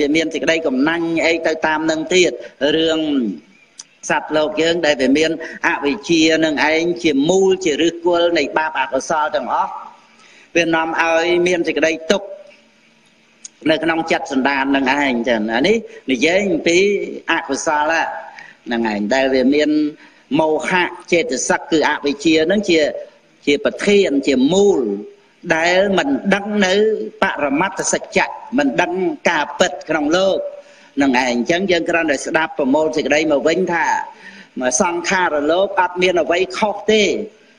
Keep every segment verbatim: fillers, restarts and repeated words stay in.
về miền thì đây còn năng ấy tới tam nâng tiệt rương sạch lộc dương đây về miền ạ vị chia nâng anh chỉ mưu chỉ rước quân này ba bạc ở sau tầng óc Việt Nam ai miền thì đây tục nơi cái nông chặt sần đàn nâng anh chẳng anh ấy thì dễ tí ạ của sao là nâng anh đây về miền màu hạ chế từ sắc cứ ạ vị chia nó chia chia bật thiên chia mưu để mình đăng nơi Paramat sạch chặt mình đăng cả bật trong lô nâng ảnh chẳng dân cái này sẽ đáp vào môn thì đây mà vinh thả mà sang kha rồi lốp áp miên ở vây khóc tê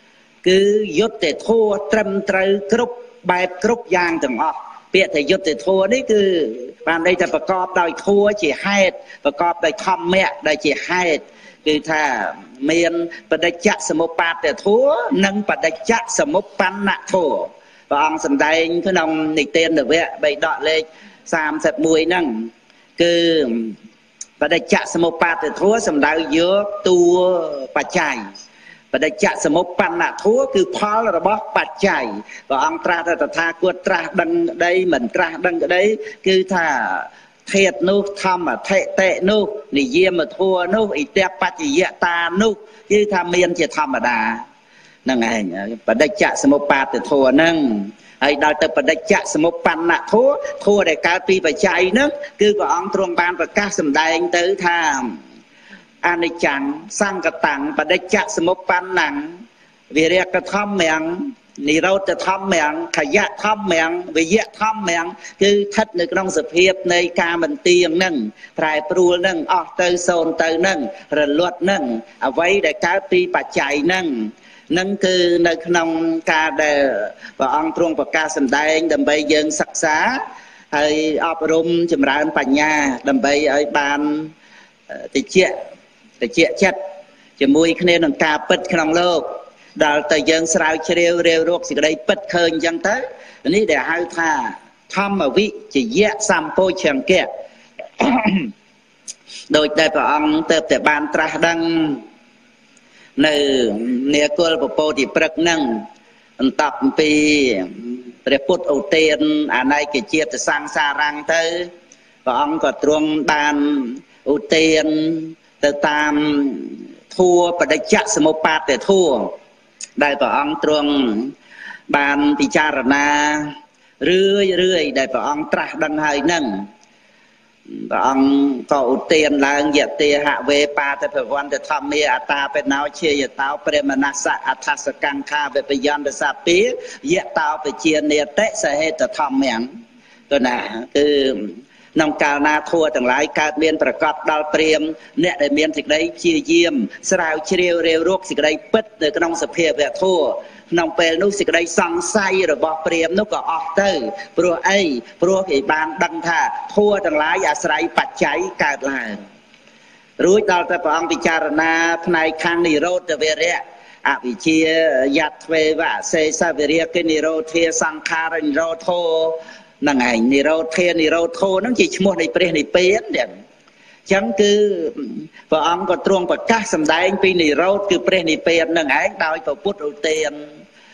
cứ dốt để thua trâm trời cướp bài cướp giang từng ọc biết thì dốt để thua đấy cứ bạn đây ta phải có đòi thua chỉ hai và có đòi thăm mẹ đây chỉ hai cứ thả miên và đây chắc sẽ một bát để thua nâng và đây chắc sẽ một pan nạ thua và ông sẵn đây cứ nông nịch tên được vậy bày đọt lên xàm sạch mùi nâng cứ và đây chạ sơ mô bát để thua xâm đau giữa tu bà chai và đây chạ sơ mô pan nạ thua cứ phó là bó bà chai và ông tra ra tha cuột tra đăng đây mình tra đăng ở đây cứ thà thiệt nô thăm mà thệ tệ nô nì diêm mà thua nô ý tép bà chỉ dạ ta nô cứ thà miên chỉ thăm mà đà nâng ảnh và đây chạ sơ mô bát để thua nâng ai đào tập bật chạ sớm một pan nạ thua thua để cá pi và chạy nước cứ có ông truong ban và các sầm đại anh tới tham anh ấy chẳng sang cái tặng bật chạ sớm một pan nặng vì đây cái thăm miệng nị rauจะทำ miệng ขยะทำ miệng วิยะทำ miệng คือทัดในกรงสเพียบในการมันเตียงนั่งปลายปลูนั่งออกเตยโซนเตยนั่งระลวดนั่งเอาไว้ได้cá piปัจจัยนั่งนั่นคือในขนมกาเดว่าองตรงประกาศสันดงดำไปยังศึกษาให้อบรมจำรานปัญญาดำไปไอ้บานติเจี๊ยติเจี๊ยชัดจะมวยคะแนนกาปิดขนมโลกดาวแต่ยังสาวเชียวเร็วโรคสิ่งใดปิดเคยยังเต้อันนี้เดี๋ยวให้ท่าทำมาวิจะแยกสัมโพเชียงแก่โดยได้พระองค์เติบแต่บานตราดังในเนื้อกลปโปติปรักนั่งตับปีเรียพุทธอุเทนอันใดกิจเจียจะสร้างสารังเตอพระองค์ก็ตรวงบานอุเทนแต่ตามทั่วปฏิจจสมุปบาทแต่ทั่วได้พระองค์ตรวงบานพิจารณาเรื่อยเรื่อยได้พระองค์ตรัสดังให้นั่งพระองค์ก็อุเทนลางเหยียดเตหะเวปาแต่พระวันจะทำเมียอัตตาเป็นนาวเชียเต้าเปรมนัสสะอัฏฐสกังคาเวปยันตสัพพิเหยียดเต้าไปเชียเนเตสเหตุธรรมเหมียงตัวน่ะคือน้องกานาทัวต่างหลายการเมียนประกอบดาวเปรียมเนี่ยได้เมียนสิ่งใดเชียเยี่ยมสลาวเชียวเร็วโรคสิ่งใดปิดเดือกน้องสเพียแบบทั่วน้องเปลนุสิ่งใดสังไซหรือบอกเปรียมนุก็ออกเตอร์ปลัวไอปลัวไอบานดังท่าทั่วต่างหลายอาศัยปัจจัยการลายรู้ดาวแต่พระองค์พิจารณาในคังนิโรธเวเรอวิเชียยัตเววะเซซาเวเรียกินิโรธเทสังคารนิโรโทนั่งไงนิโรธเทนิโรโทนั่งจีชมในเปรในเปรนเด่นchẳng cứ vợ ông có truong và các sầm đại anh pi nỉ râu cứ pre nỉ pen nâng ấy đòi vào bút đầu tiên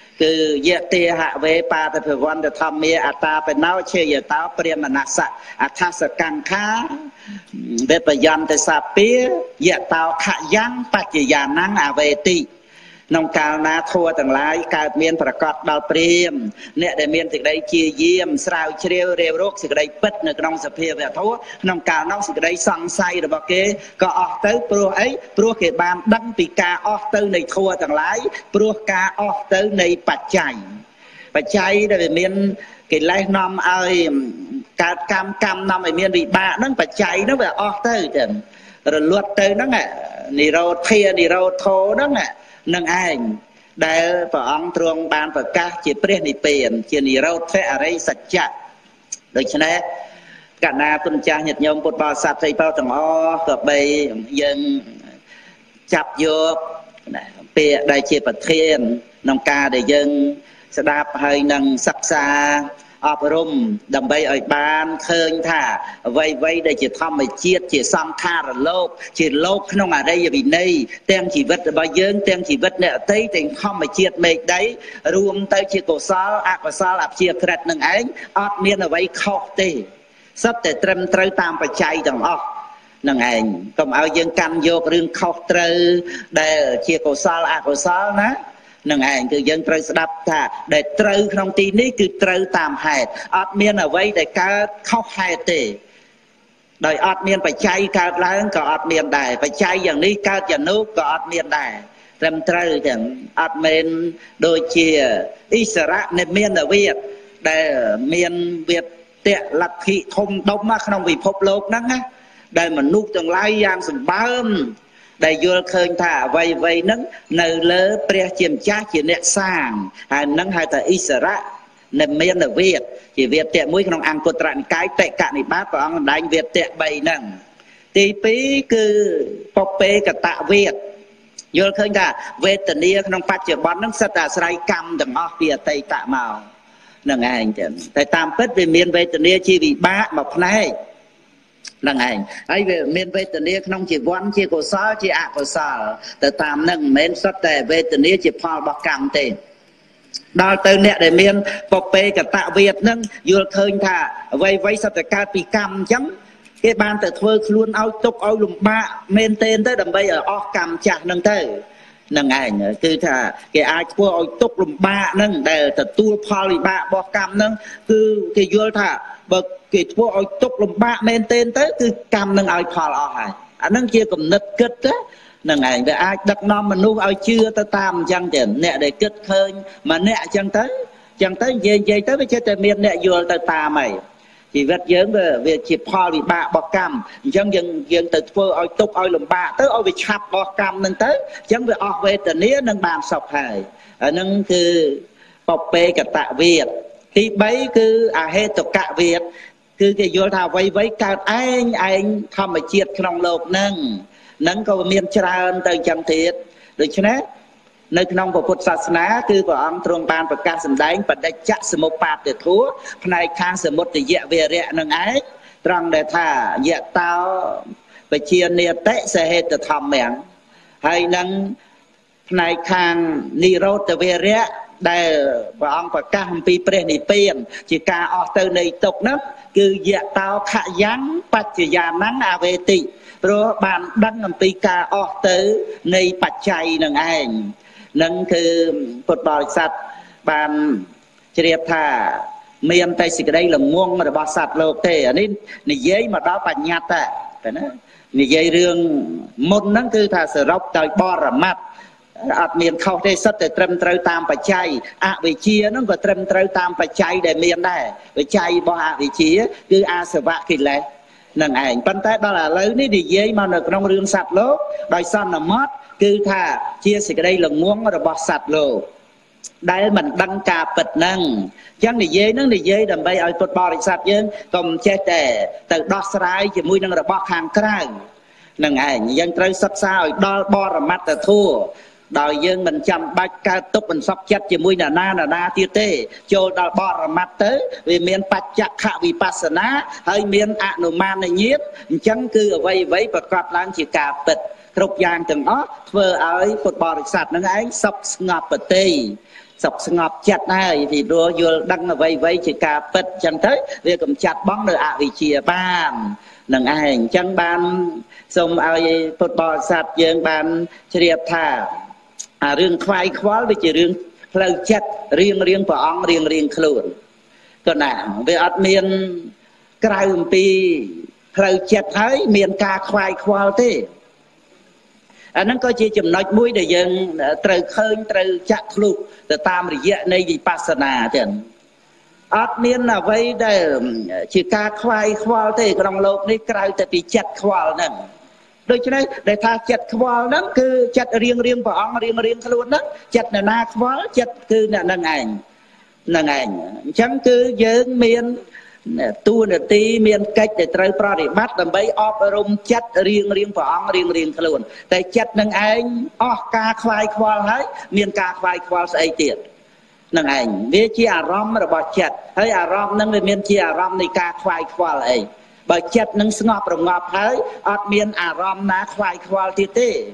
cứ dễ tê hạ về paแต่เพื่อวันจะทำเมียอัตตาเป็นน้าเชียต้าเปรียมนัสสะอัฏฐสกังคาเวปยันแต่สัพพิยะเต้าขยังปัจจยานังอเวติน้องกาลนาทัวต่างหลายการเมียนประกอบดาวเปรียมเนี่ยได้เมียนสิ่งใดเชี่ยเยี่ยมสาวเชียวเร็วโรคสิ่งใดปิดในน้องสเพียแบบทัวน้องกาลน้องสิ่งใดสังไซหรือบอกเกก็ออกเต้าปลัวไอ้ปลัวเกบานดังปีกาออกเต้าในทัวต่างหลายปลัวกาออกเต้าในปัจจัยปัจจัยได้เมียนกินไล่น้ำไอ้การกำกำน้ำไอ้เมียนวิบากนั่งปัจจัยนั่งแบบออกเต้าเด่นระลวดเต้านั่งอ่ะนิโรธเทียนิโรธโทนั่งอ่ะนั่งไอ้ได้พระองค์ตรวงบานประกาศจีเปรี้ยนิเปลี่ยนจีนิโรธเทอะไรสัจจะโดยฉะนั้นการนาปุญจาหยัดยมปุตตะสัตย์ใจเป้าต่างอ้อกับใบยังจับโยกเปียได้จีประเทศน้องกาได้ยังสดาบให้นังศักษาอบรมดำไปอ่อยบานเคยท่าไว้ไว้ได้จะทำให้เจียดจะสังขารโลกจะโลกน้องอะไรอย่างนี้เต็มชีวิตใบเยิงเต็มชีวิตเนี่ยเต้เต็มทำให้เจียดเมฆได้รวมเต้เจียโกซาอักซาลับเจียกระดับหนึ่งเองอดเมียนเอาไว้เข้าเต้សត្វតែត្រឹមត្រូវតាមបច្ច័យទាំងអស់នឹងឯងកុំឲ្យយើងកាន់យករឿងខុសត្រូវដែលជាកុសលអកុសលណានឹងឯងគឺយើងត្រូវស្ដាប់ថាដែលត្រូវក្នុងទីនេះគឺត្រូវតាមហេតុអត់មានអ្វីដែលកើតខុសហេតុទេដោយអត់មានបច្ច័យកើតឡើងក៏អត់មានដែរបច្ច័យយ៉ាងនេះកើតយ៉ាងនោះក៏អត់មានដែរត្រឹមត្រូវទាំងអត់មែនដូចជាអិសរៈនៃមានវិទ្យដែលមានវិទ្យលទ្ធិធំដុំក្នុងពិភពលោកហ្នឹងណាដែលមនុស្សទាំងឡាយយ៉ាងសម្បើមដែលយល់ឃើញថាអ្វីអ្វីហ្នឹងនៅលើព្រះជាម្ចាស់ជាអ្នកសាងហើយហ្នឹងហៅថាអិសរៈនៃមានវិទ្យជាវិទ្យមួយក្នុងអង្គត្រនិកាយតិកនិបាតព្រះអង្គសម្ដែងវិទ្យបីហ្នឹងទីពីរគឺពពេកតវិទ្យយល់ឃើញថាវេទនាក្នុងបច្ចុប្បន្នហ្នឹងសិតតែអាស្រ័យកម្មទាំងអស់ពីអតីតមកហ្នឹងឯងចឹងតែតាមពិតវាមានវេទនាជាវិបាកមួយផ្នែកហ្នឹងឯងហើយវាមានវេទនាក្នុងជីវ័នជាកុសលជាអកុសលទៅតាមហ្នឹងមិនមែនសុទ្ធតែវេទនាជាផលរបស់កម្មទេដល់ទៅអ្នកដែលមានពពេកតវិទ្យហ្នឹងយល់ឃើញថាអ្វីអ្វីសុទ្ធតែកើតពីកម្មអញ្ចឹងគេបានទៅធ្វើខ្លួនឲ្យទុកឲ្យលំបាកមែនទែនទៅដើម្បីឲ្យអស់កម្មចាស់ហ្នឹងទៅនឹងឯងគឺថាគេអាចធ្វើឲ្យទុកលំបាកហ្នឹងដែលទទួលផលវិបាករបស់កម្មហ្នឹងគឺគេយល់ថាបើគេធ្វើឲ្យទុកលំបាកមែនទែនទៅគឺកម្មនឹងឲ្យផលអស់ហើយអាហ្នឹងជាគំនិតគិតទៅនឹងឯងវាអាចដឹកនាំមនុស្សឲ្យជឿទៅតាមអញ្ចឹងទេអ្នកដែលគិតឃើញម្នាក់អញ្ចឹងទៅអញ្ចឹងទៅនិយាយនិយាយទៅវាចេះតែមានអ្នកយល់ទៅតាមហើយជីវិតយើងវាជាផលវិបាករបស់កម្មអញ្ចឹងយើងយើងទៅធ្វើឲ្យទុកឲ្យលំបាកទៅឲ្យវាឆាប់របស់កម្មហ្នឹងទៅអញ្ចឹងវាអស់វេទនានឹងបានសុខហើយអាហ្នឹងគឺពពេកតវិទ្យទីបីគឺអហេតុកវិទ្យគឺគេយល់ថាអ្វីអ្វីកើតឯងឯងធម្មជាតិក្នុងโลกហ្នឹងហ្នឹងក៏មានច្រើនទៅអញ្ចឹងទៀតដូច្នេះនៅក្នុងពុទ្ធសាសនាគឺព្រះអង្គទ្រង់បានប្រកាសសម្ដែងបដិច្ចសមុបាទធัวផ្នែកខាងសមុទយវិរៈនឹងឯងត្រង់ដែលថាយៈតោបជានិតិសហេតធម្មំហើយនឹងផ្នែកខាងនិរោធវិរៈដែលព្រះអង្គប្រកាសអំពីព្រះនិព្វានជាការអស់ទៅនៃទុក្ខនោះគឺយៈតោខយ៉ាងបច្ចយាណងអវេតិព្រោះបានដឹងអំពីការអស់ទៅនៃបច្ច័យនឹងឯងនឹងគឺពុទ្ធបរិស័ទបានជ្រាបថាមានតែសេចក្តីល្ងងរបស់សត្វលោកទេអានេះនិយាយមកដល់បញ្ញត្តិតែណានិយាយរឿងមុនហ្នឹងគឺថាសរុបដោយបរមត្ថអត់មានខុសទេសិតតែត្រឹមត្រូវតាមបច្ច័យអវិជ្ជាហ្នឹងក៏ត្រឹមត្រូវតាមបច្ច័យដែលមានដែរបច្ច័យរបស់អវិជ្ជាគឺអាសវៈកិលេសនឹងឯងប៉ុន្តែដល់ឥឡូវនេះនិយាយមកនៅក្នុងរឿងសត្វលោកដោយសន្មតគឺថាជាសេចក្តីល្ងងរបស់សត្វលោកដែលមិនដឹងការពិតហ្នឹងអញ្ចឹងនិយាយហ្នឹងនិយាយដើម្បីឲ្យពុទ្ធបរិស័ទយើងកុំចេះតែទៅដោះស្រាយជាមួយនឹងរបស់ខាងក្រៅហ្នឹងឯងយើងត្រូវសិក្សាឲ្យដល់បរមត្ថធัวដោយយើងមិនចាំបាច់កើតទុកបន្សពចិត្តជាមួយនរណានរណាទៀតទេចូលដល់បរមត្ថទៅវាមានបច្ចខវិបស្សនាហើយមានអនុមានញាណអញ្ចឹងគឺអ្វីអ្វីប្រកបឡើងជាការពិតគ្រប់យ៉ាងទាំងអស់ធ្វើឲ្យពុទ្ធបរិស័ទនឹងឯងសុខស្ងប់ប្រតិសុខស្ងប់ចិត្តហើយពីព្រោះយល់ដឹងអ្វីអ្វីជាការពិតអញ្ចឹងទៅវាកំចាត់បងនៅអវិជ្ជាបាននឹងឯងអញ្ចឹងបានសូមឲ្យពុទ្ធបរិស័ទយើងបានជ្រាបថាអារឿងខ្វាយខ្វល់វាជារឿងផ្លូវចិត្តរៀងរៀងព្រះអង្គរៀងរៀងខ្លួនក៏ណាវាអត់មានក្រៅអំពីផ្លូវចិត្តហើយមានការខ្វាយខ្វល់ទេអាហ្នឹងក៏ជាចំណុចមួយដែលយើងត្រូវឃើញត្រូវចាក់ធ្លុះទៅតាមរយៈនៃវិបស្សនាចឹងអត់មានអ្វីដែលជាការខ្វាយខ្វល់ទេក្នុងโลกនេះក្រៅតែពីចិត្តខ្វល់ហ្នឹងដូច្នេះដែលថាចិត្តខ្វល់ហ្នឹងគឺចិត្តរៀងរៀងព្រះអង្គរៀងរៀងខ្លួនហ្នឹងចិត្តអ្នកណាខ្វល់ចិត្តគឺអ្នកហ្នឹងឯងហ្នឹងឯងអញ្ចឹងគឺយើងមានតួនាទីមានកិច្ចដែលត្រូវប្រតិបត្តិដើម្បីអប់រំចិត្តរៀងរៀងព្រះអង្គរៀងរៀងខ្លួនតែចិត្តនឹងឯងអស់ការខ្វាយខ្វល់ហើយមានការខ្វាយខ្វល់ស្អីទៀតនឹងឯងវាជាអារម្មណ៍របស់ចិត្តហើយអារម្មណ៍ហ្នឹងវាមានជាអារម្មណ៍នៃការខ្វាយខ្វល់អីបើចិត្តនឹងស្ងប់រងាប់ហើយអត់មានអារម្មណ៍ណាខ្វាយខ្វល់ទៀតទេ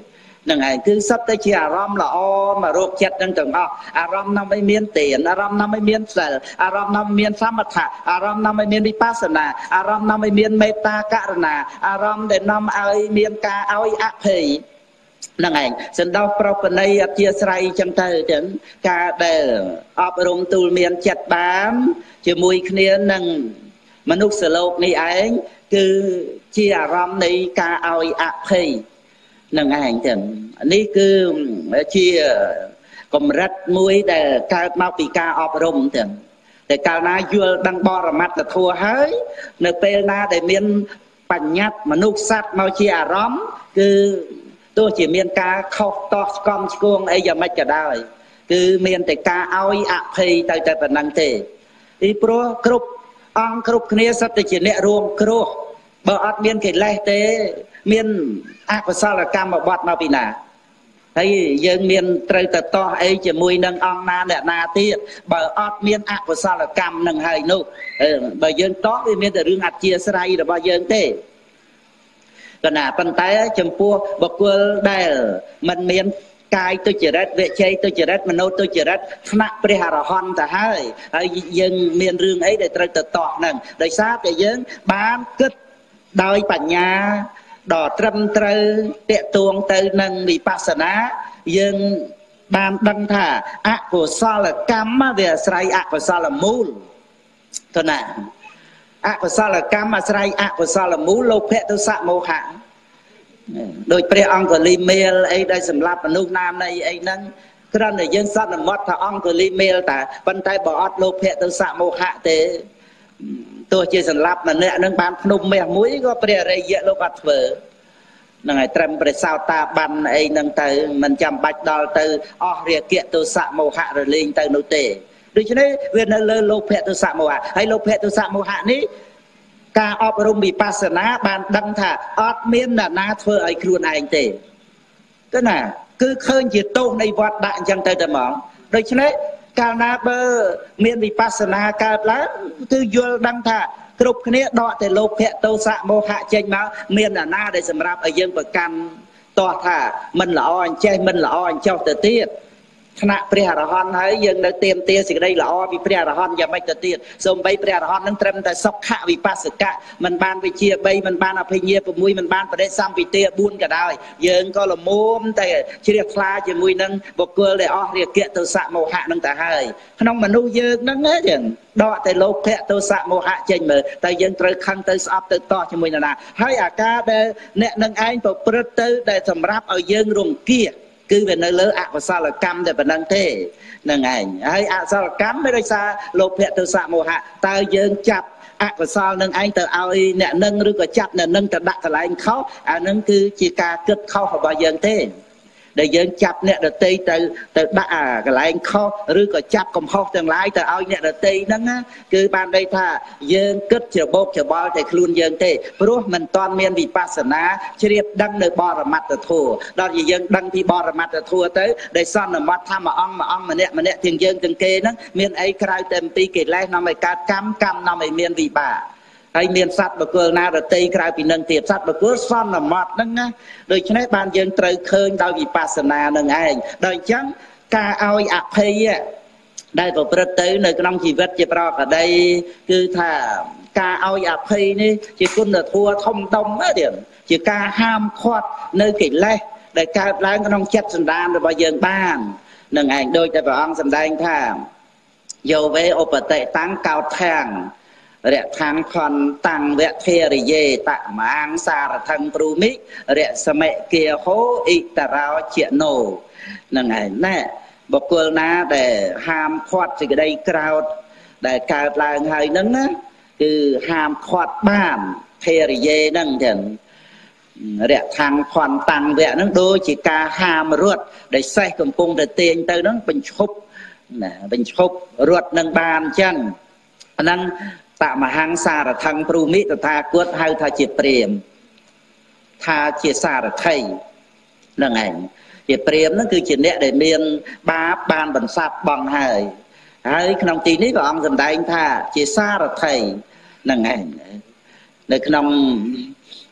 នឹងឯងគឺសត្វតែជាអារម្មណ៍ល្អមករោគចិត្តនឹងទាំងអស់អារម្មណ៍នាំឲ្យមានទានអារម្មណ៍នាំឲ្យមានសិលអារម្មណ៍នាំឲ្យមានសមថៈអារម្មណ៍នាំឲ្យមានវិបស្សនាអារម្មណ៍នាំឲ្យមានមេត្តាករុណាអារម្មណ៍ដែលនាំឲ្យមានការឲ្យអភ័យហ្នឹងឯងសន្តោសប្រពនៃអធិស្ស្រ័យចឹងទៅចឹងការដែលអប់រំទូលមានចិត្តបានជាមួយគ្នានឹងមនុស្សលោកនេះឯងគឺជាអារម្មណ៍នៃការឲ្យអភ័យនឹងឯងចឹងនេះគឺជាកម្រិតមួយដែលកើតមកពីការអប់រំចឹងតែកាលណាយល់ដឹងបរមត្តធម៌ហើយនៅពេលណាដែលមានបញ្ញត្តិមនុស្សសត្វមកជាអារម្មណ៍គឺទោះជាមានការខុសតោះស្គមឆ្គងអីយ៉ាងម៉េចក៏ដោយគឺមានតែការឲ្យអភ័យទៅតែប៉ុណ្្នឹងទេពីព្រោះគ្រប់អង្គគ្រប់គ្នាសត្វតែជាអ្នករួមគ្រោះបើអត់មានកិលេសទេមានអកុសលកម្មបត្តិមកពីណាហើយយើងមានត្រូវទៅតោះអីជាមួយនឹងអង្គណាអ្នកណាទៀតបើអត់មានអកុសលកម្មនឹងហើយនោះបើយើងតោះវាមានតែរឿងអធិស្ស្រ័យរបស់យើងទេកណាប៉ុន្តែចំពោះបុគ្គលដែលមិនមានកាយទុច្ចរិតវិជ័យទុច្ចរិតមโนទុច្ចរិតថ្នាក់ព្រះអរហន្តទៅហើយហើយយើងមានរឿងអីដែលត្រូវទៅតោះហ្នឹងដោយសារតែយើងបានគិតដោយបញ្ញាដ៏ត្រឹមត្រូវតេតួងទៅនឹងវិបស្សនាយើងបានដឹងថាអកុសលកម្មវាអាស្រ័យអកុសលមូលទៅណាអកុសលកម្មអាស្រ័យអកុសលមូលលោភៈទោសៈមោហៈដោយព្រះអង្គលីមេលអីដែលសម្រាប់មនុស្សណានៃអីហ្នឹងគ្រាន់តែយើងសន្មត់ថាអង្គលីមេលតាប៉ុន្តែបើអត់លោភៈទោសៈមោហៈទេទោះជាសម្រាប់ម្នាក់នឹងបានភ្នំមាសមួយក៏ព្រះអរិយៈលោកអត់ធ្វើហ្នឹងហើយត្រឹមព្រះសោតាបានអីហ្នឹងទៅមិនចាំបាច់ដល់ទៅអស់រាគៈទោសៈមោហៈរលែងទៅនោះទេដូច្នេះវានៅលើលោភៈទោសៈមោហៈហើយលោភៈទោសៈមោហៈនេះការអប់រំវិបស្សនាបានដឹងថាអត់មានអ្នកណាធ្វើឲ្យខ្លួនឯងទេគឺណាគឺឃើញជាទោសនៃវត្តដាក់អញ្ចឹងទៅតែហ្មងដូច្នេះកាលណាបើមានវិបស្សនាកើតឡើងគឺយល់ដឹងថាគ្រប់គ្នាដកតែលោភៈទោសៈមោហៈចេញមកមានអ្នកណាដែលសម្រាប់ឲ្យយើងប្រកាន់តោះថាមិនល្អអញ្ចេះមិនល្អអញ្ចោះទៅទៀតថ្នាក់ព្រះអរហន្តហើយយើងនៅទៀមទាសេចក្តីល្អពីព្រះអរហន្តយ៉ាងម៉េចទៅទៀតសូម្បីព្រះអរហន្តនឹងត្រឹមតែសុខៈវិបស្សកៈមិនបានវិជាបីមិនបានអភិញ្ញា៦មិនបានបដិសម្ពិទាបួនក៏ដោយយើងក៏ល្មមតែជ្រះថ្លាជាមួយនឹងបុគ្គលដែលអស់រាគៈទោសៈមោហៈនឹងទៅហើយក្នុងមនុស្សយើងហ្នឹងហ្នឹងដកតែលោភៈទោសៈមោហៈចេញមើលតែយើងត្រូវខឹងទៅស្អប់ទៅតោះជាមួយនរណាហើយអាការដែលអ្នកនឹងឯងប្រព្រឹត្តទៅដែលសម្រាប់ឲ្យយើងរង្គៀសគឺវានៅលើអកុសលកម្មតែប៉ុណ្្នឹងទេនឹងឯងហើយអកុសលកម្មមិនដោយសារលោភៈទោសៈមោហៈតើយើងចាប់អកុសលនឹងឯងទៅឲ្យអ្នកនឹងឬក៏ចាប់អ្នកនឹងទៅដាក់កន្លែងខុសអានឹងគឺជាការគិតខុសរបស់យើងទេដែលយើងចាប់អ្នកដតីទៅទៅដាក់កន្លែងខុសឬក៏ចាប់កំហុសទាំងឡាយទៅឲ្យអ្នកដតីហ្នឹងគឺបានន័យថាយើងគិតច្របូកច្របល់តែខ្លួនយើងទេព្រោះមិនតាន់មានវិបស្សនាជ្រាបដឹងនៅបរមត្តធម៌ដល់ជាយើងដឹងពីបរមត្តធម៌ទៅដែលសន្មត់ថាមួយអង្គមួយអង្គម្នាក់ម្នាក់ទាំងយើងទាំងគេហ្នឹងមានអីក្រៅតែអំពីកិលេសនាំឲ្យកើតកម្មកម្មនាំឲ្យមានវិបាកហើយមានសត្វបកុលណារតីក្រៅពីនឹងទៀតសត្វបកុលសន្មត់ហ្នឹងណាដូច្នេះបានយើងត្រូវឃើញដោយវិបស្សនានឹងឯងដោយអញ្ចឹងការឲ្យអភ័យដែលប្រព្រឹត្តទៅនៅក្នុងជីវិតជាប្រកដីគឺថាការឲ្យអភ័យនេះជាគុណធម៌ធំដុំទៀតជាការហាមឃាត់នៅកិលេសដែលកើតឡើងក្នុងចិត្តសន្តានរបស់យើងបាននឹងឯងដូចតែព្រះអង្គសម្ដែងថាយោវេឧបតិតាំងកោតធាំងរៈខាងខនតាំងវៈធេរិយេតមាងសារថੰព្រូមិរៈសមិគាហោអ៊ីតរោជាណូនឹងឯងណែបុគ្គលណាដែលហាមឃាត់សេចក្តីក្រោធដែលកើតឡើងហើយហ្នឹងណាគឺហាមឃាត់បានធេរិយេហ្នឹងចឹងរៈខាងខនតាំងវៈហ្នឹងដូចជាការហាមរត់ដែលសេះកំពុងតែទាញទៅហ្នឹងបញ្ឈប់ណាបញ្ឈប់រត់នឹងបានចឹងអាហ្នឹងតមហង្សារថੰព្រូមិតថាគតហៅថាជាព្រាហ្មណ៍ថាជាសារថីនឹងឯងជាព្រាហ្មណ៍ហ្នឹងគឺជាអ្នកដែលមានបាបបានបន្សាប់បងហើយហើយក្នុងទីនេះព្រះអង្គសម្ដែងថាជាសារថីនឹងឯងនៅក្នុង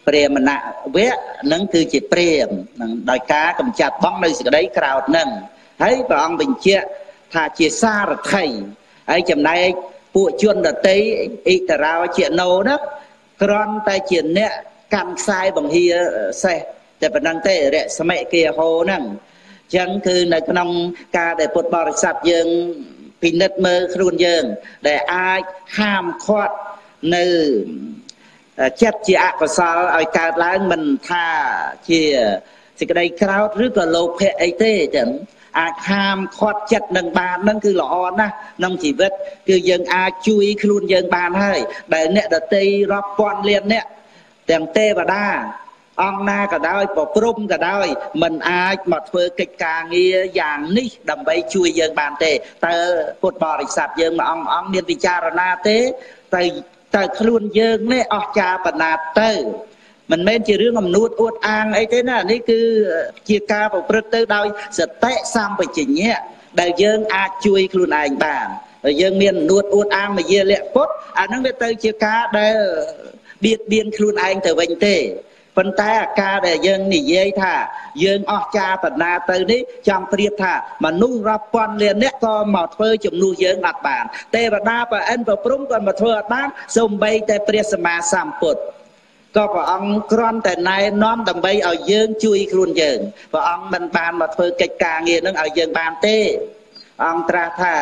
ព្រាមណវៈនឹងគឺជាព្រាមនឹងដោយការកំចាត់បងនៅសេចក្តីក្រោធនឹងហើយព្រះអង្គបញ្ជាក់ថាជាសារថីហើយចំណែកពួកជនដតីអ៊ីតារោជាណូណាគ្រាន់តែជាអ្នកកាន់ខ្សែបង្ហាសេះតែប៉ុណ្្នឹងទេរស្មិគាហោហ្នឹងអញ្ចឹងគឺនៅក្នុងការដែលពុទ្ធបរិស័ទយើងពិនិត្យមើលខ្លួនយើងដែលអាចហាមឃាត់នៅចិត្តជាអកុសលឲ្យកើតឡើងមិនថាជាសេចក្តីក្រោធឬក៏លោភៈអីទេចឹងអាចហាមឃាត់ចិត្តនឹងបានហ្នឹងគឺល្អណាស់ក្នុងជីវិតគឺយើងអាចជួយខ្លួនយើងបានហើយដែលអ្នកដតីរាប់ពាន់លានអ្នកទាំងទេវតាអង្គណាក៏ដោយប្រព្រំក៏ដោយមិនអាចមកធ្វើកិច្ចការងារយ៉ាងនេះដើម្បីជួយយើងបានទេតើពុទ្ធបរិស័ទយើងមួយអង្គអង្គមានពិចារណាទេទៅទៅខ្លួនយើងនេះអស់ចាបណ្ណាទៅមិនមែនជារឿងអំនួតអួតអាងអីទេណានេះគឺជាការប្រព្រឹត្តទៅដោយសតិសម្បជញ្ញៈដែលយើងអាចជួយខ្លួនឯងបានហើយយើងមានអំនួតអួតអាងមយាលៈពុទ្ធអាហ្នឹងវាទៅជាការដែលបៀតបៀនខ្លួនឯងទៅវិញទេប៉ុន្តែអាការដែលយើងនិយាយថាយើងអស់ចាបណ្ណាទៅនេះចង់ប្រៀបថាមនុស្សរាប់ពាន់លានអ្នកក៏មកធ្វើជំនួសយើងអត់បានទេវតាប្រអិនប្រព្រំក៏មកធ្វើអត់បានសូម្បីតែព្រះសម្មាសម្ពុទ្ធក៏ព្រះអង្គគ្រាន់តែណែនាំដើម្បីឲ្យយើងជួយខ្លួនយើងព្រះអង្គមិនបានមកធ្វើកិច្ចការងារនឹងឲ្យយើងបានទេអង្គត្រាស់ថា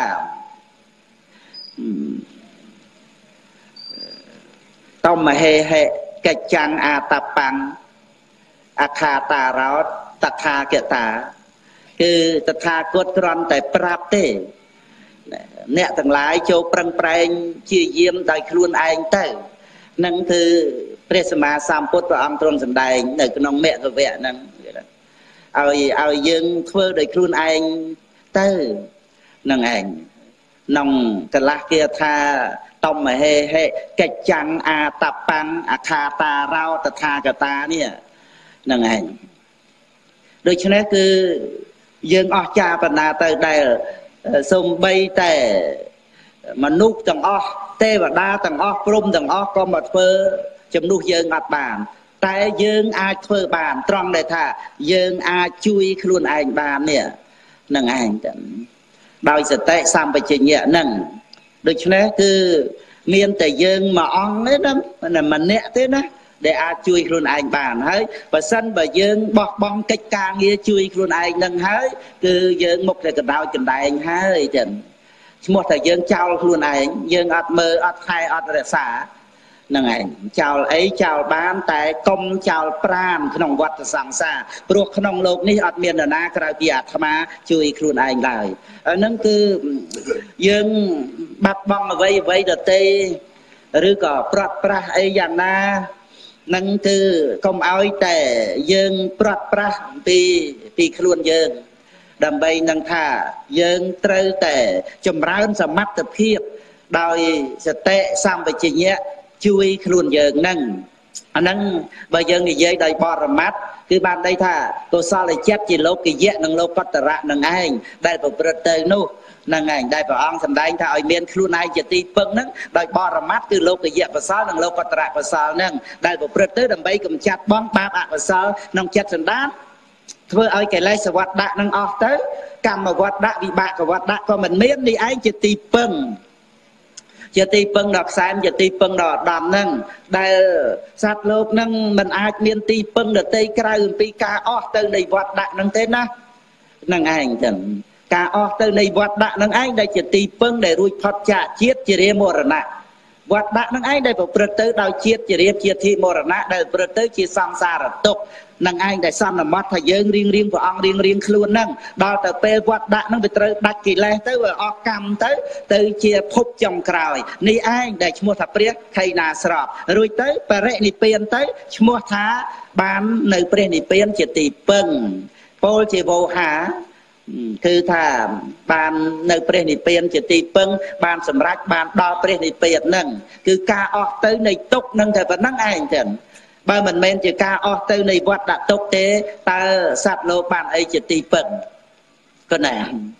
តមហេហេកិច្ចੰអាតបាំងអខាតារោតតថាគតាគឺតថាគតគ្រាន់តែប្រាប់ទេអ្នកទាំងឡាយចូលប្រឹងប្រែងជាយាមដោយខ្លួនឯងទៅនឹងគឺព្រះសម្មាសម្ពុទ្ធព្រះអង្គទ្រង់សម្ដែងនៅក្នុងមគ្គវគ្គហ្នឹងឲ្យឲ្យយើងធ្វើដោយខ្លួនឯងទៅនឹងឯងក្នុងកលះគាថាតមហេហេកិច្ចੰអាតបាំងអខាតារោតថាគតានេះនឹងឯងដូច្នេះគឺយើងអស់ចាបណ្ណាទៅដែលសំបីតែមនុស្សទាំងអស់ទេវតាទាំងអស់ព្រំទាំងអស់ក៏មកធ្វើជំនួសយើងអត់បានតែយើងអាចធ្វើបានត្រង់ដែលថាយើងអាចជួយខ្លួនឯងបាននេះនឹងឯងទៅដោយសតិសម្បជញ្ញៈហ្នឹងដូច្នេះគឺមានតែយើងមួយអង្គទេណាម្នាក់ទេណាដែលអាចជួយខ្លួនឯងបានហើយបើសិនបើយើងបោះបង់កិច្ចការងារជួយខ្លួនឯងនឹងហើយគឺយើងមុខតែកណ្ដោចកណ្ដែងហើយចឹងឈ្មោះតែយើងចោលខ្លួនឯងយើងអត់មើលអត់ថែអត់រក្សានឹងឯងចោលអីចោលបានតែកុំចោលប្រាណក្នុងវដ្តសង្សារព្រោះក្នុងโลกនេះអត់មាននរណាក្រៅពីអាត្មាជួយខ្លួនឯងឡើយហ្នឹងគឺយើងបាត់បង់អ្វីអ្វីដទៃឬក៏ប្រត់ប្រាស់អីយ៉ាងណានឹងគឺកុំឲ្យតែយើងប្រត់ប្រាស់ពីពីខ្លួនយើងដើម្បីនឹងថាយើងត្រូវតែចម្រើនសមត្ថភាពដោយសតិសម្បជញ្ញៈជួយខ្លួនយើងហ្នឹងអាហ្នឹងបើយើងនិយាយដោយបរមត្ថគឺបានន័យថាកុសលចិត្តជាលោកយៈនិងលោកតរៈនឹងឯងដែលប្រព្រឹត្តទៅនោះនឹងឯងដែលព្រះអង្គសម្ដែងថាឲ្យមានខ្លួនឯងជាទីពឹងហ្នឹងដោយបរមត្ថគឺលោកយៈកុសលនិងលោកតរៈកុសលហ្នឹងដែលប្រព្រឹត្តទៅដើម្បីកម្ចាត់បងបាបអកុសលក្នុងចិត្តសន្តានធ្វើឲ្យកិលេសវត្តដាក់នឹងអស់ទៅកម្មវត្តដាក់វិបាកវត្តដាក់ក៏មិនមាននេះឯងជាទីពឹងជាទីពឹងដល់ខ្សែជាទីពឹងដល់អាដាមហ្នឹងដែលសត្វលោកហ្នឹងមិនអាចមានទីពឹងដតីក្រៅអំពីការអស់ទៅនៃវត្តដាក់ហ្នឹងទេណាហ្នឹងឯងចឹងការអស់ទៅនៃវត្តដាក់ហ្នឹងឯងដែលជាទីពឹងដែលរួចផុតចាកជាតិជារាមរណៈវត្តដាក់ហ្នឹងឯងដែលប្រព្រឹត្តទៅដោយជាតិជារាជាធិមរណៈដែលប្រព្រឹត្តទៅជាសង្សារទុក្ខនឹងឯងដែលសន្មត់ថាយើងរៀងរៀងព្រះអង្គរៀងរៀងខ្លួនហ្នឹងដល់ទៅពេលវត្តដាក់ហ្នឹងវាត្រូវដាច់កិលេសទៅវាអស់កម្មទៅទៅជាភពចុងក្រោយនេះឯងដែលឈ្មោះថាព្រះខៃណាស្របរួចទៅបរិនិព្វានទៅឈ្មោះថាបាននៅព្រះនិព្វានជាទីពឹងពោលជាវោហាគឺថាបាននៅព្រះនិព្វានជាទីពឹងបានសម្រេចបានដល់ព្រះនិព្វានហ្នឹងគឺការអស់ទៅនៃទុក្ខហ្នឹងតែប៉ុណ្្នឹងឯងចឹងបើមិនមែនជាការអស់ទៅនៃវត្តដាក់ទុកទេតើសត្វលោកបានអីជាទីពឹងក៏ណា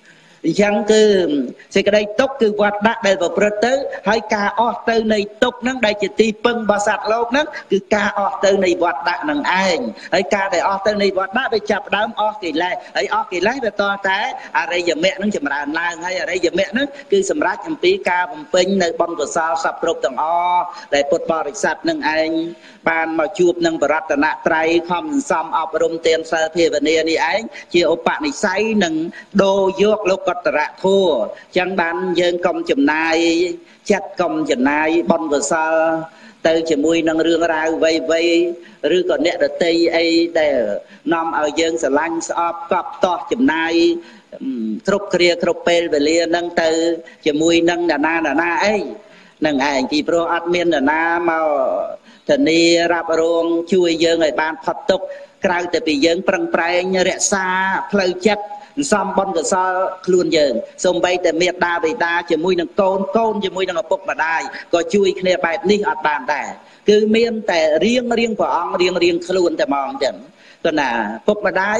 chẳng cứ sẽ cái đây tốc cứ vặt đắt đây vào bờ tới hay ca ọt tới này tốc nắng đây chỉ ti pưng bà sạt lốc nắng cứ ca ọt tới này vặt đắt nằng ai hay ca để ọt tới này vặt đắt để chập đám ọt kỳ lại ấy ọt kỳ lại về to té à đây giờ mẹ nó chậm rãi lại hay ở đây giờ mẹ nó cứ sầm rách chậm tí ca bầm pin nơi bom của sao sập rụp tầng o để bột bò để sạt nằng anh bàn mà chuột nằng bờ rát nạ trai không xăm ọp rôm tiền sơ phê về nè đi ấy chỉ ốp bạn này say nằng đồ dược lục cật rạ thua chẳng ban dân công chùm này chặt công chùm này bom của sao từ chỉ mùi nâng rương ra vây vây rư còn nè được tây ấy để nằm ở dân sẽ lanh sọp cọp to chùm này trục kia trục pel về liền nâng từ chỉ mùi nâng đà na đà na ấy nâng ảnh chỉ pro admin đà na màu thần đi rạp ruộng chui dân người ban phật tục cài từ bị dân prang prai rẽ xa phơi chất xăm bón của sao luôn dần xong bay từ miệt đa về đa chỉ mùi nâng côn côn chỉ mùi nâng bốc mà đai có chui kia bài ní ở bàn đài cứ miênแต่riêng riêng của ông riêng riêng luônแต่mong chẳng còn là bốc mà đai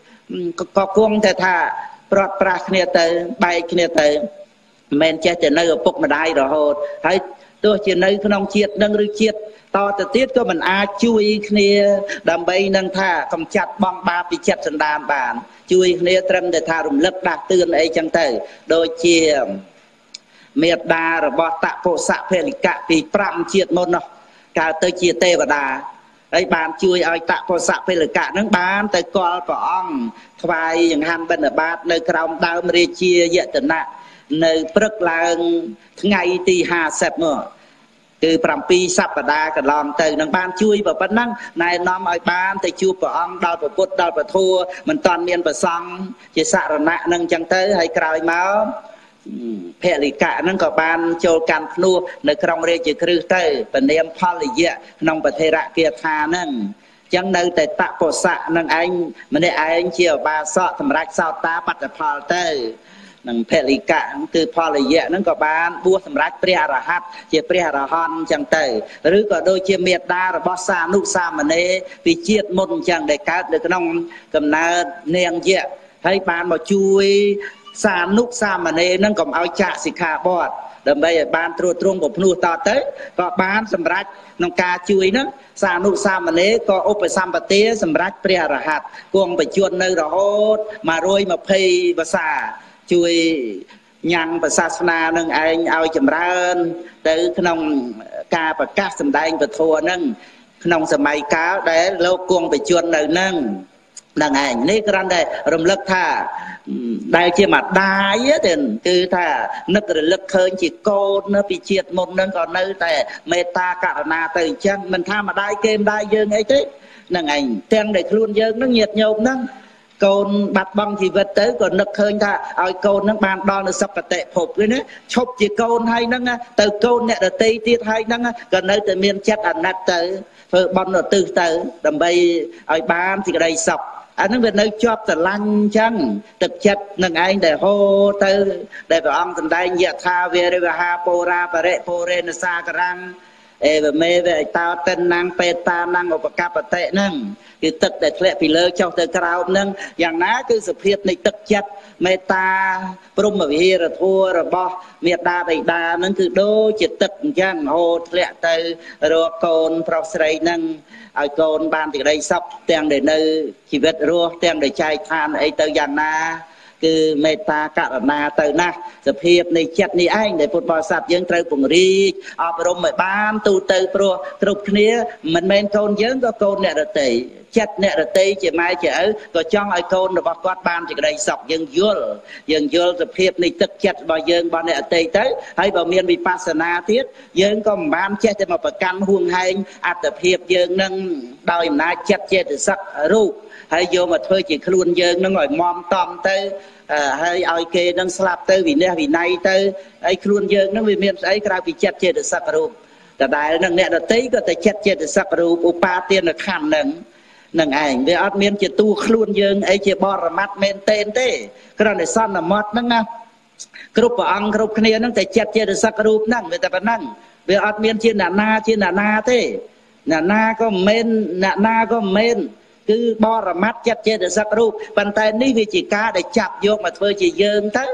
có cuôngแต่thàปลอดปราศเนี่ยแต่ใบเนี่ยแต่แมนเจจะnơi bốc mà đai rồi hốt hay tôi chỉ nơi không chiết nâng rư chiếtต่อแต่ទៀតក៏មិនអាចជួយគ្នាដើម្បីនឹងថាកំចាត់បងបាបពីចិត្តសន្តានបានជួយគ្នាត្រឹមតែថារំលឹកដាស់តឿនអីចឹងទៅដូចជាមេត្តារបស់តពុសៈភេលិកៈពីប្រាំជាតិមុននោះកើតទៅជាទេវតាហើយបានជួយឲ្យតពុសៈភេលិកៈនឹងបានទៅកល់ព្រះអង្គថ្វាយចង្ហាន់បិណ្ឌបាតនៅក្រោមដើមរាជាយតនៈនៅព្រឹកឡើងថ្ងៃទីห้าสิบមកគឺប្រាំពីរសប្តាហ៍កន្លងទៅនឹងបានជួយប៉ុណ្ណឹងណែនាំឲ្យបានទៅជួបព្រះអង្គដល់ព្រះពុទ្ធដល់ព្រះធម៌មិនតាន់មានប្រសង់ជាសរណៈនឹងចឹងទៅហើយក្រោយមកភេលិកៈហ្នឹងក៏បានចូលកាន់ភ្នោះនៅក្នុងរាជក្រឹសទៅពនាមផលយៈក្នុងពធិរគាថាហ្នឹងចឹងនៅតែតពុសៈនឹងឯងម្នាក់ឯងជាឧបាសកសម្រាប់សោតាបត្តផលទៅនឹងភេលិកៈគឺផលយៈហ្នឹងក៏បានបួសសម្រាប់ព្រះអរហន្តជាព្រះអរហន្តអញ្ចឹងទៅឬក៏ដូចជាមេត្តារបស់សានុសាមណេរពីជាតិមុនអញ្ចឹងដែលកើតនៅក្នុងកំណើតនាងយៈហើយបានមកជួយសានុសាមណេរហ្នឹងកុំឲ្យចាក់សិក្ខាបទដើម្បីឲ្យបានត្រួតត្រងបំភ្នោះតទៅក៏បានសម្រាប់ក្នុងការជួយហ្នឹងសានុសាមណេរក៏ឧបសម្បទាសម្រាប់ព្រះអរហន្តគង់បច្ចុប្បន្ននៅរហូតមួយរយម្ភៃវស្សាជួយញ៉ាំងប្រសាសនានឹងឯងឲ្យចម្រើនទៅក្នុងការប្រកាសសម្ដែងពធហ្នឹងក្នុងសម័យកាលដែលលោកគង់បច្ចុប្បន្ននៅហ្នឹងហ្នឹងឯងនេះគ្រាន់តែរំលឹកថាដែលជាម្ដាយទេគឺថានឹករលឹកឃើញជាកូននៅពីជាតិមុនហ្នឹងក៏នៅតែមេត្តាករុណាទៅអញ្ចឹងមិនថាម្ដាយគេម្ដាយយើងអីទេហ្នឹងឯងទាំងដែលខ្លួនយើងហ្នឹងញាតិញោមហ្នឹងកូនបាត់បង់ជីវិតទៅក៏នឹកឃើញថាឲ្យកូននឹងបានដល់នៅសុគតិភពវិញណាឈប់ជាកូនហើយហ្នឹងទៅកូនអ្នកដទៃទៀតហើយហ្នឹងក៏នៅតែមានចិត្តអាណិតទៅធ្វើបន់ឧទ្ទិសទៅដើម្បីឲ្យបានសេចក្តីសុខអាហ្នឹងវានៅជាប់ស្រឡាញ់អញ្ចឹងទឹកចិត្តនឹងឯងដែលហូរទៅដែលព្រះអង្គសម្ដែងយថាវេរិវហាពរាបរិពុរេនសាករੰអេវមេវេតោតិនណាំងបេតាណាំងឧបកបតិហ្នឹងគឺទឹកដែលធ្លាក់ពីលើចុះទៅក្រោមហ្នឹងយ៉ាងណាគឺសភាពនៃទឹកចិត្តមេត្តាព្រមវិហារធម៌របស់មេត្តាបិតាហ្នឹងគឺដូចជាទឹកអញ្ចឹងហូរធ្លាក់ទៅរកកូនប្រុសស្រីហ្នឹងឲ្យកូនបានសេចក្តីសុខទាំងដែលនៅជីវិតរស់ទាំងដែលចែកឋានអីទៅយ៉ាងណាគឺមេត្តាករុណាទៅណាស់សភាពនៃចិត្តនេះឯងដែលពុទ្ធបរិស័ទយើងត្រូវពង្រីកអប់រំឲ្យបានទូទៅព្រោះគ្រប់គ្នាមិនមែនកូនយើងក៏កូនអ្នកដទៃចិត្តអ្នកដទៃជាម៉ែជាឪក៏ចង់ឲ្យកូនរបស់គាត់បានសេចក្តីសុខយើងយល់យើងយល់សភាពនៃទឹកចិត្តរបស់យើងរបស់អ្នកដទៃទៅហើយបើមានវិបស្សនាទៀតយើងក៏មិនបានចេះតែមកប្រកាន់ហួងហែងអត្តភាពយើងនឹងដោយអំណាចចិត្តចេតសិករូបហើយយកមកធ្វើជាខ្លួនយើងនឹងឲ្យមមតំទៅហើយឲ្យគេនឹងស្លាប់ទៅវិន័យវិន័យទៅហើយខ្លួនយើងនឹងវាមានស្អីក្រៅពីចិត្តចេតសិករូបដដែលនឹងអ្នកដទៃក៏តែចិត្តចេតសិករូបឧបាទានខណ្ឌនឹងនឹងឯងវាអត់មានជាតួខ្លួនយើងអីជាបរមត្តមែនទេទេគ្រាន់តែសន្មត់ហ្នឹងណាគ្រប់ព្រះអង្គគ្រប់គ្នាហ្នឹងតែចិត្តចេតសិករូបហ្នឹងវាតែប៉ុណ្ណឹងវាអត់មានជាអ្នកណាជាអ្នកណាទេអ្នកណាក៏មិនមែនអ្នកណាក៏មិនមែនគឺបរមត្តចិត្តចេតសិករូបប៉ុន្តែនេះវាជាការដែលចាប់យកមកធ្វើជាយើងទៅ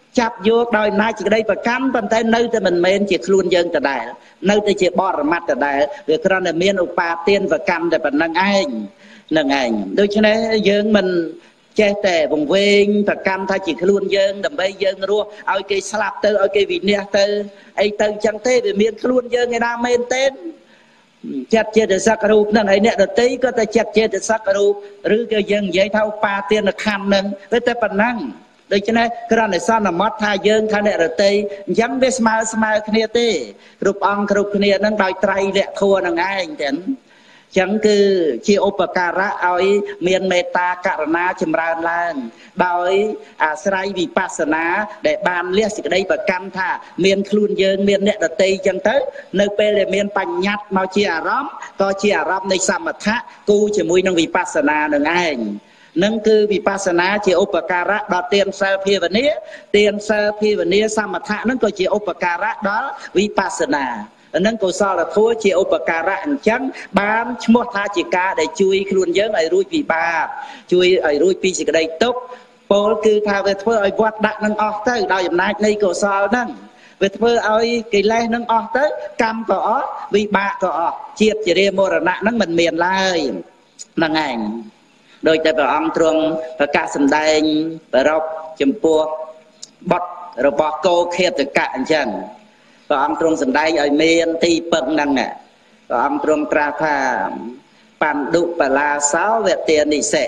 ចាប់យកដោយអំណាចសេចក្តីប្រកាន់ប៉ុន្តែនៅតែមិនមែនជាខ្លួនយើងដដែលនៅតែជាបរមត្តដដែលវាគ្រាន់តែមានឧបាទានប្រកាន់តែប៉ុណ្្នឹងឯងនឹងឯងដូច្នេះយើងមិនចេះតែវង្វេងប្រកាន់ថាជាខ្លួនយើងដើម្បីយើងរស់ឲ្យគេស្លាប់ទៅឲ្យគេវិនាសទៅអីទៅអញ្ចឹងទេវាមានខ្លួនយើងឯណាមែនទេចិត្តចេតសិករូបហ្នឹងហើយអ្នកដតីក៏តែចិត្តចេតសិករូបឬក៏យើងនិយាយថាឧបាទានខណ្ឌហ្នឹងវាតែប៉ុណ្ណឹងដូច្នេះគ្រាន់តែសន្មត់ថាយើងថាអ្នករតីអញ្ចឹងវាស្មើស្មើគ្នាទេគ្រប់អង្គគ្រប់គ្នាហ្នឹងដោយត្រៃលក្ខធម៌ហ្នឹងឯងទាំងចឹងគឺជាឧបការៈឲ្យមានមេត្តាករុណាចម្រើនឡើងដោយអាស្រ័យវិបស្សនាដែលបានលះសេចក្តីប្រកាន់ថាមានខ្លួនយើងមានអ្នកដតីចឹងទៅនៅពេលដែលមានបញ្ញត្តិមកជាអារម្មណ៍ក៏ជាអារម្មណ៍នៃសមថៈគូជាមួយនឹងវិបស្សនានឹងឯងនឹងគឺវិបស្សនាជាឧបការៈដល់ទានសិលភាវនាទានសិលភាវនាសមថៈនឹងក៏ជាឧបការៈដល់វិបស្សនានឹងកុសលធម៌ជាឧបការៈអញ្ចឹងបានឈ្មោះថាជាការដែលជួយខ្លួនយើងឲ្យរួចពីបាបជួយឲ្យរួចពីសេចក្តីទុក្ខពោលគឺថាវាធ្វើឲ្យវត្តដាក់នឹងអស់ទៅដោយអំណាចនៃកុសលហ្នឹងវាធ្វើឲ្យកិលេសនឹងអស់ទៅកម្មក៏អស់វិបាកក៏អស់ជាតិជារាមរណៈហ្នឹងមិនមានឡើយហ្នឹងឯងដោយតែព្រះអង្គទ្រង់ប្រកាសសម្ដែងប្ររពចំពោះបុត្ររបស់គោខេតកៈអញ្ចឹងព្រះអង្គទ្រង់សម្ដែងឲ្យមានទីពឹងហ្នឹងព្រះអង្គទ្រង់ត្រាស់ថាបណ្ឌុបលាសោវទានិសិ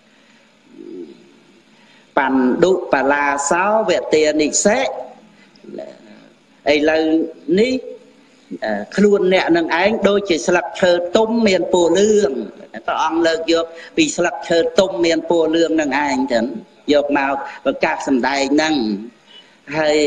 បណ្ឌុបលាសោវទានិសិឥឡូវនេះខ្លួនអ្នកនឹងឯងដូចជាស្លឹកឈើទុំមានពណ៌លឿងព្រះអង្គលើកយកពីស្លឹកឈើទុំមានពណ៌លឿងនឹងឯងចឹងយកមកប្រកាសសម្ដែងហ្នឹងហើយ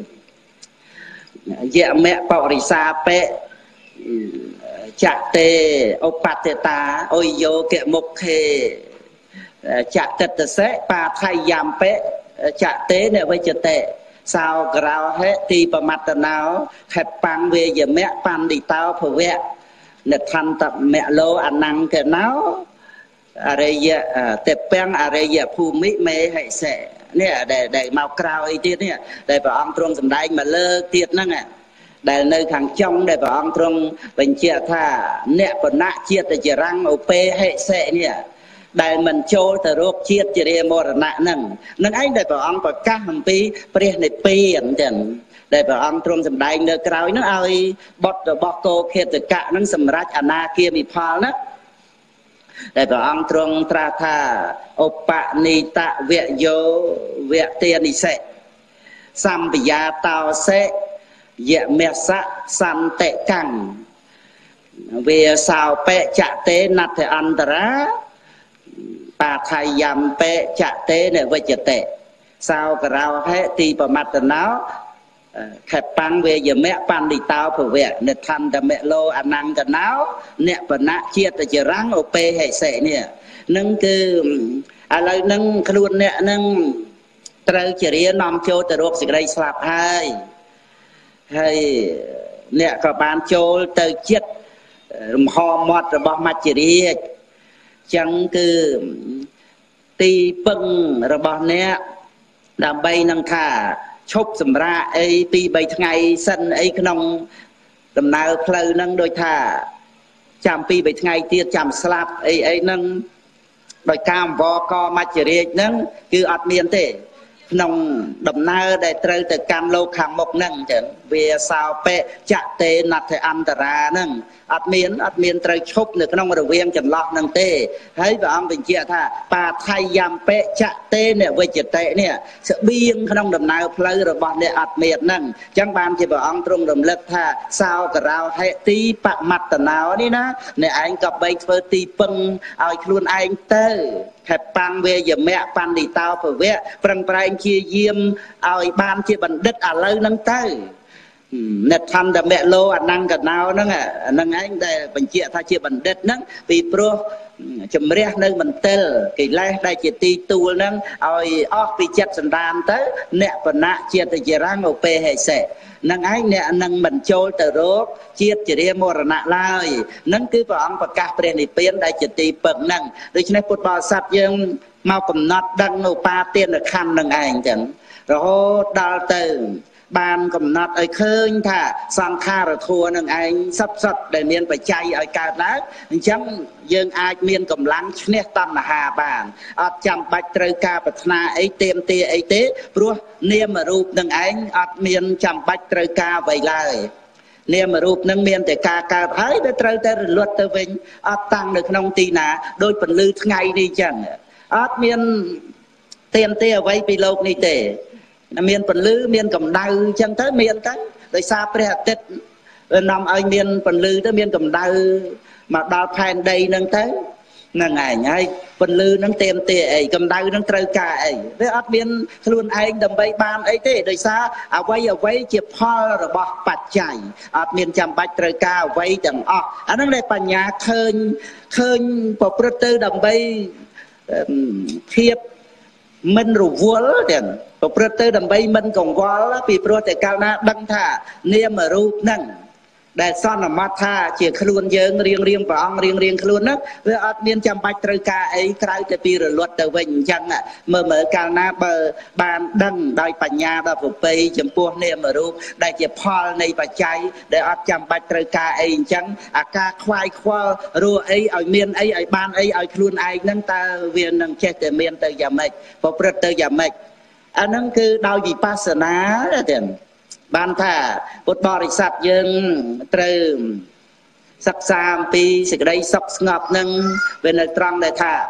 យមៈបរិសាបៈចតេឧបតតាអុយយោគមុខេចតតសេបាថៃយំបៈចតេនវិជតេសោក្រោហេទីបមត្តណោខេបាំងវេយមៈបណ្ឌិតោភវៈនថន្តមៈលោអនង្កណោអរិយតេពាំងអរិយភូមិមេហិសេនេះដែលដែលមកក្រោយទៀតនេះដែលព្រះអង្គទ្រង់សម្ដែងមកលើកទៀតហ្នឹងដែលនៅខាងចុងដែលព្រះអង្គទ្រង់បញ្ជាក់ថាអ្នកបណៈជាតិចរੰឧបេហិសេនេះដែលមិនចូលទៅរកជាតិជារាមរណៈហ្នឹងនឹងឯងដែលព្រះអង្គប្រកាសអំពីព្រះនិព្វានចឹងដែលព្រះអង្គទ្រង់សម្ដែងនៅក្រោយហ្នឹងឲ្យបុត្ររបស់គោខេតកៈហ្នឹងសម្រេចអនាគាមិផលណាដែលព្រះអង្គទ្រង់ត្រាស់ថាឧបនិតវយោវទានិសិសម្បយាតោសេយមេសៈសន្តិកੰវាសោបេចតេណដ្ឋអន្តរាបាថៃយំបេចតេនវិជតេសោក្រោហេទីបមត្តណោខេបាំងវេយមៈបណ្ឌិតោភវៈនិថន្តមៈលោអនង្កណោអ្នកបណៈជាតិចរੰឧបេហិសេនេះនឹងគឺឥឡូវនឹងខ្លួនអ្នកនឹងត្រូវជារានាំចូលទៅរកសេចក្តីស្លាប់ហើយហើយអ្នកក៏បានចូលទៅចិត្តរំហមាត់របស់មច្ចរាជចឹងគឺទីពឹងរបស់អ្នកដើម្បីនឹងថាឈប់សម្រាកអីពីរបីថ្ងៃសិនអីក្នុងដំណើរផ្លូវហ្នឹងដូចថាចាំពីរបីថ្ងៃទៀតចាំស្លាប់អីអីហ្នឹងដោយការអង្វរកមច្ចរាជហ្នឹងគឺអត់មានទេក្នុងដំណើរដែលត្រូវទៅកាន់លោកខាងមុខហ្នឹងចឹងវាសោបេចតេណដ្ឋអន្តរាហ្នឹងអត់មានអត់មានត្រូវឈប់នៅក្នុងរវាងចន្លោះហ្នឹងទេហើយព្រះអង្គបញ្ជាក់ថាបាថៃយំបេចតេនវិជតេនេះស្បៀងក្នុងដំណើរផ្លូវរបស់អ្នកអត់មានហ្នឹងអញ្ចឹងបានជាព្រះអង្គទ្រង់រំលឹកថាសោករោហេទីបមត្តណោនេះណាអ្នកឯងក៏បីធ្វើទីពឹងឲ្យខ្លួនឯងទៅខេបាំងវេយមៈបណ្ឌិតោភវៈប្រឹងប្រែងជាយាមឲ្យបានជាបណ្ឌិតឥឡូវហ្នឹងទៅនិថន្តមៈលោអនង្កណោហ្នឹងហ្នឹងឯងដែលបញ្ជាក់ថាជាបណ្ឌិតហ្នឹងពីព្រោះជំរះនៅមន្ទិលកិលេសដែលជាទីទួលហ្នឹងឲ្យអស់ពីចិត្តសន្តានទៅអ្នកបណៈជាតិចរੰឧបេហិសេហ្នឹងឯងអ្នកនឹងមិនចូលទៅរកជាតិជារាមរណៈឡើយហ្នឹងគឺព្រះអង្គប្រកាសព្រះនិព្វានដែលជាទីពឹងហ្នឹងដូច្នេះពុទ្ធបរិស័ទយើងមកកំណត់ដឹងឧបាទានខណ្ឌនឹងឯងចឹង rồi hô đào từ ban cầm nát ở khơi thà sang kha rồi thua nâng anh sắp sắp để miền phải chạy ở cao lá chẳng dương ai miền cầm lăng nét tâm là hà bàn ở chăm bạch trời ca bạch na ấy tiêm tia ấy tế bữa niêm mà rụp nâng anh ở miền chăm bạch trời ca vậy lại niêm mà rụp nâng miền để ca ca thấy để trời tới luật tới vinh ở tăng được nông tì nà đôi phần lư ngày đi chẳng ở miền tiêm tia vậy bị lâu đi tệ miền phần lư miền cầm đau chân tới miền tới rồi xa pre tết nằm ở miền phần lư tới miền cầm đau mà đau phan đây nâng tới là ngày ngày phần lư nâng tiêm tìa ấy cầm đau nâng trời cả ấy với ớt miền luôn anh đầm bay ban ấy thế rồi xa à quay ở quay chụp hoa rồi bọc bạch chảy ớt miền chăm bạch trời cả quay chẳng ọ anh đang đây bà nhà khơi khơi bộ tư đầm bay thiệp mình rủ vua đèn bộ tư đầm bay mình còn quá vì pro tại cao na đăng thả niêm mà rụp nâng để son là mặt tha chỉ khluôn dương riêng riêng và ông riêng riêng khluôn đó với ở miền chăm bạch trời ca ấy cái từ pi rồi luật từ vinh chẳng ạ mờ mờ cao na bờ bàn đăng đòi bạch nhà đòi phục pay chấm pua niêm mà rụp để chỉ Paul này và cháy để ở chăm bạch trời ca ấy chẳng à ca khoai khoa rùa ấy ở miền ấy ở ban ấy ở khluôn ai nâng ta viên nâng chết từ miền từ giảm mạch và pro từ giảm mạch anh nâng cứ đau gì pasana tiền ban thà bột bò thì sạch dương từ sắc sam pi sẽ đây sọc ngọc nâng về nơi trăng để thà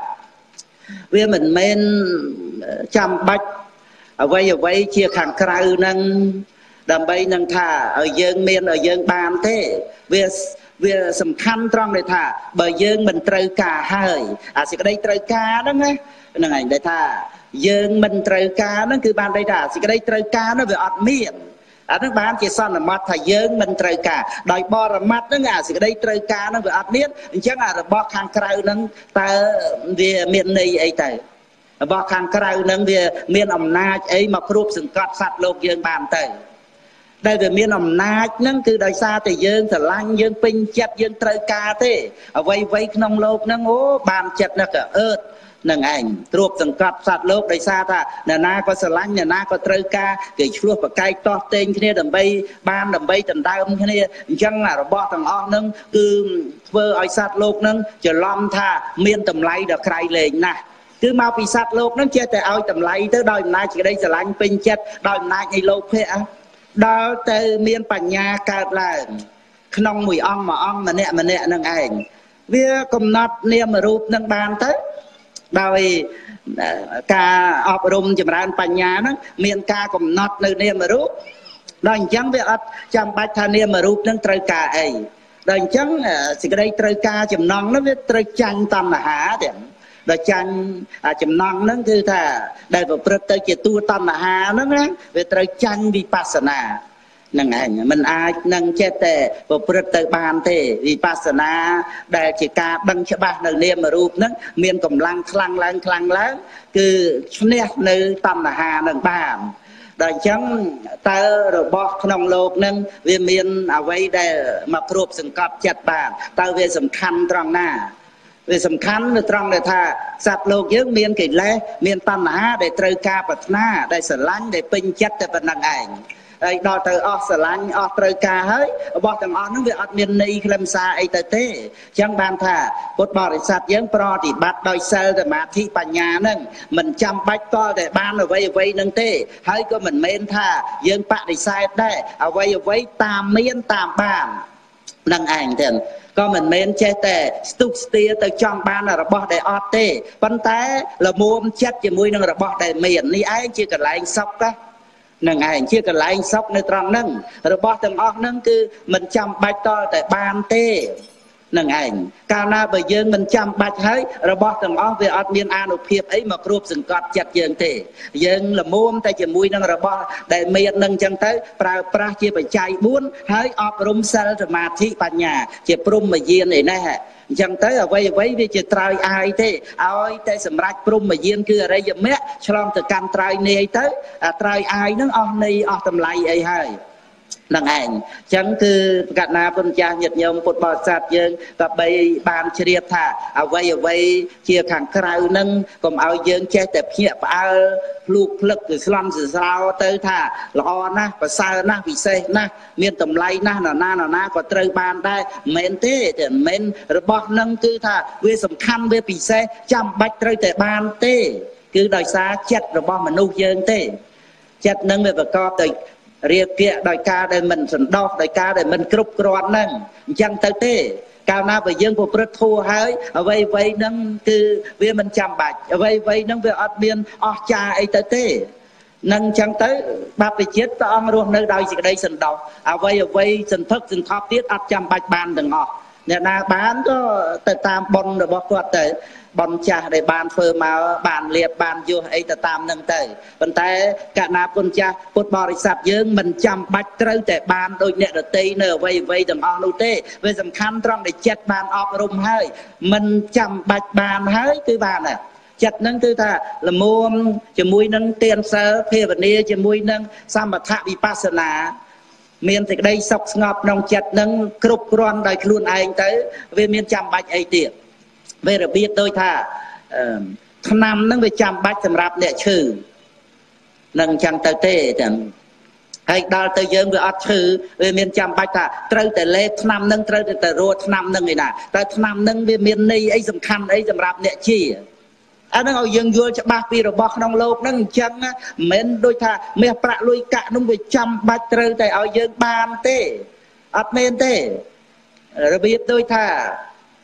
vì mình men chăm bách ở vây ở vây chia khẳng krau nâng đầm bay nâng thà ở dương miền ở dương ban thế vì vì sầm khăn trăng để thà bởi dương mình trời cả hơi à sẽ đây trời ca đó nghe nâng ảnh để thà dương mình trời ca nó cứ ban đây thà sẽ đây trời ca nó về ọt miệng à nó bán chỉ son là mặt thầy dương mình trời cả đòi bò là mặt nó ngả thì đây trời cả nó vừa áp biết chắc là bò khang krau nâng ta về miền này ấy tới bò khang krau nâng về miền ẩm na ấy mà proof sừng cọt sạt lục dương bàn tới đây về miền ẩm na nâng từ đời xa thì dương thở lanh dương pin chặt dương trời cả thế ở vây vây nông lục nâng ố bàn chặt nó cả ớt nâng ảnh trộp từng cặp sạt lốp đầy xa ta nè na có sờ lanh nè na có trời ca cái chuột và cây to tên kia đầm bay ban đầm bay tận đai ông kia chẳng là bỏ thằng on nâng cứ vơ ở sạt lốp nâng chờ lom tha miên tầm lấy được khai lên nè cứ mau bị sạt lốp nâng chết tại ao tầm lấy tới đòi nay chỉ đây sờ lanh pin chết đòi nay ngày lốp hết đó từ miên bản nhà cả là nông mùi ong mà ong mà nè mà nè nâng ảnh vì cùng nát niêm mà rụp nâng bàn tới đôi ca ọp rùm chùm ra bánh nhà nó miền ca cũng nọt nơi niêm mà rút đòi chẳng việc ấp chăm bạch thà niêm mà rút nâng trời ca ấy đòi chẳng thì cái đây trời ca chùm nông nó biết trời chanh tâm là hả điểm đòi chanh chùm nông nó cứ thà đây vào bật tới chỉ tu tâm là hả nó nghe về trời chanh vipassana nâng ảnh mình ai nâng chết tệ và bật tới bàn thế vipassana để chỉ ca đăng cho bác nâng niêm mà rụp nó miền cầm lăng khăn lăng khăn lăng cứ nét nơi tâm là hà nâng bàn đời chẳng ta rồi bỏ nông lột nâng vì miền ở đây để mà rụp sừng cọp chặt bàn ta về sầm khăn trong na về sầm khăn trong để thà sạt lột dưới miền kỷ lệ miền tâm là để trời ca bật na để sờ lánh để pin chất để bật nâng ảnh đo từ ở sờ lanh ở trời ca hết bỏ thằng on nó về ở miền này làm sao ấy tới thế chẳng bàn thà bột bò để sạt dưỡng pro thì bắt đôi sơ để mà thi bà nhà nâng mình chăm bách to để ban ở vây vây nâng thế hay có mình men thà dưỡng bạn để sai đây ở vây vây tam miên tam bàn nâng ảnh tiền có mình men che tè stúc tia từ trong ban là bỏ để ọt tê bắn té là mua chất chỉ mũi nâng là bỏ để miền đi ai chưa cần lại sóc đó nâng ảnh chia cần lại sóc nơi tròn nâng rồi bỏ từng óc nâng cứ mình chăm bạch to tại ban tê nâng ảnh cao na bởi dương mình chăm bạch hết rồi bỏ từng óc về ọt miền an hiệp ấy mà group sừng cọt chặt dương tê dương là muôn tay chỉ mũi nâng rồi bỏ để miền nâng chân tới pra pra chia phải chạy buôn hết ọp rung sel rồi mà thị bản nhà chỉ prum mà diên này nè chẳng tới ở vây vây vì chỉ trai ai thế ai thế sầm rạch prum mà diên cứ ở đây giờ mẹ cho từ cam trai này tới trai ai nó on này on tầm lại ấy hay năng ảnh chẳng cứ cả na phân cha nhật nhôm một bò sạt dương và bay bàn chia thả à vây à vây chia thẳng cào nâng còn ao dương che đẹp nhẹ ao lục lực từ slon từ sao tới thả lo na và sao na vì xe na miền tầm lay na là na là na có trời bàn đây men thế thì men bọt nâng cứ thả về sầm khăn về vì xe chăm bách trời tại bàn thế cứ đòi xa chặt rồi bom mà nuôi dương thế chặt nâng về và co từ riêng kia đòi ca để mình sẵn đọc đòi ca để mình cướp gọn nâng chẳng tới thế cao nào bởi dương của rất thua hơi ở vây vây nâng cứ vì mình chăm bạch ở vây vây nâng về ọt biên ọt cha ấy tới thế nâng chẳng tới bác về chết ta ông luôn nơi đòi gì đây sẵn đọc ở vây ở vây sẵn thức sẵn thóp tiết ọt chăm bạch bàn đừng ọt nè na bán có tới tam bông rồi bó quạt tới bom cha để bàn phơ mà bàn liệt bàn vô ấy ta tam nâng tới vấn tay cả na con cha cột bò sạp dương mình chăm bạch trâu để bàn đôi nhẹ được tây nở vây vây tầm on đâu tê về tầm khăn trong để chết bàn ọp rung hơi mình chăm bạch bàn hơi cứ bàn à chặt nâng tư thà là mua cho mũi nâng tiền sơ phê vật nia cho mũi nâng sam bạch thạ vipassana miền thì đây sọc ngọc nông chặt nâng cướp gọn đại luôn anh tới về miền chăm bạch ấy tiền về rồi biết đôi thà năm nâng về chăm bách sầm rạp để trừ nâng chẳng tới tê chẳng hay đào tới dương về ắt trừ về miền chăm bách thà trâu tới lê năm nâng trâu tới ruột năm nâng người nào tới năm nâng về miền này ấy sầm khăn ấy sầm rạp để chi anh đang ở dương vua cho ba pi rồi bọc nông lô nâng chẳng men đôi thà mẹ bạ lui cả nông về chăm bách trâu tới ở dương ban tê ắt men tê rồi biết đôi thà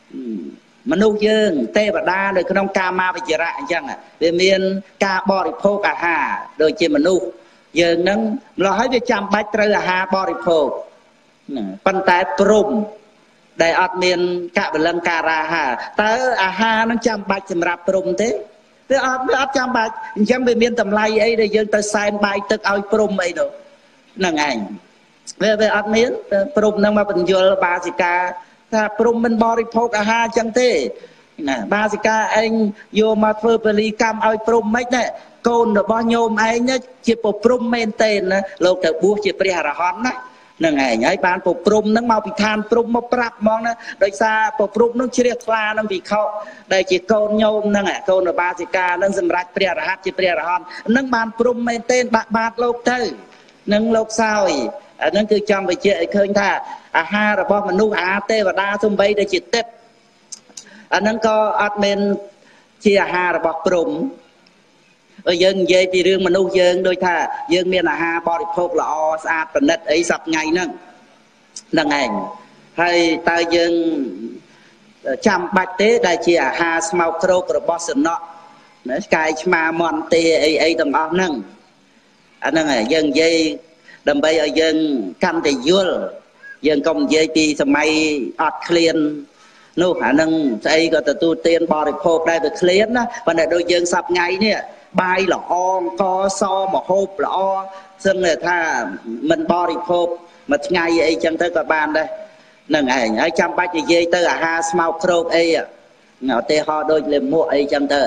mà nuôi dương tê và đa đời không ca ma về chợ rạ chẳng à về miền ca bò đi phô cả hà đời chỉ mà nuôi dương nâng lo hết về chăm bách trời à hà bò đi phô phân tay prum đại ọt miền cả bờ lân ca ra hà tới à hà nó chăm bách chăm rạp prum thế tới ọt tới ọt chăm bách chẳng về miền tầm lai ấy để dương tới sai bài tức ao prum ấy đâu nâng ảnh về về ọt miền prum nâng mà bình dương ba gì ca ta prum mình bò đi phô cả hà chẳng thế ba gì ca anh vô mà phơi beli cam ao prum mấy nè côn rồi bao nhôm anh nhá chỉ bộ prum men tên lộc từ buộc chỉ bria ra hòn á nâng ngày nhảy ban bộ prum nâng mau bị than prum mau prap mong nè đôi xa bộ prum nó chia pha nó bị khâu đây chỉ côn nhôm nâng à côn rồi ba gì ca nâng dầm rạch bria ra hát chỉ bria ra hòn nâng ban prum men tên bạc bạc lộc thôi nâng lộc sao ấy nâng cứ trong về chuyện khơi tha à ha rồi bao mình nuôi à tê và đa xung bay để chỉ tết anh nâng có admin chia ha rồi bao prum ở dân dây thì riêng mình nuôi dân đôi thà dân miền là ha bao đi phốt là o sa tận đất ấy sập ngày nâng nâng ảnh hay ta dân chăm bạch tế đại chia ha smau kro của boss nọ nó cái mà mòn tê ấy ấy tầm on nâng anh nâng này dân dây đầm bay ở dân cam thì vui dân công dây thì sớm mai ọt clean nô khả năng xây có từ tu tiên bò được hộp đây được clean á và để đôi dân sập ngày nè bay là o co so mà hộp là o xưng là tha mình bò được hộp mà ngày ấy chẳng tới cả bàn đây nâng ảnh ở trăm bách thì dây tới à ha smau kro ấy à ngõ tê ho đôi lên mua ấy chẳng tới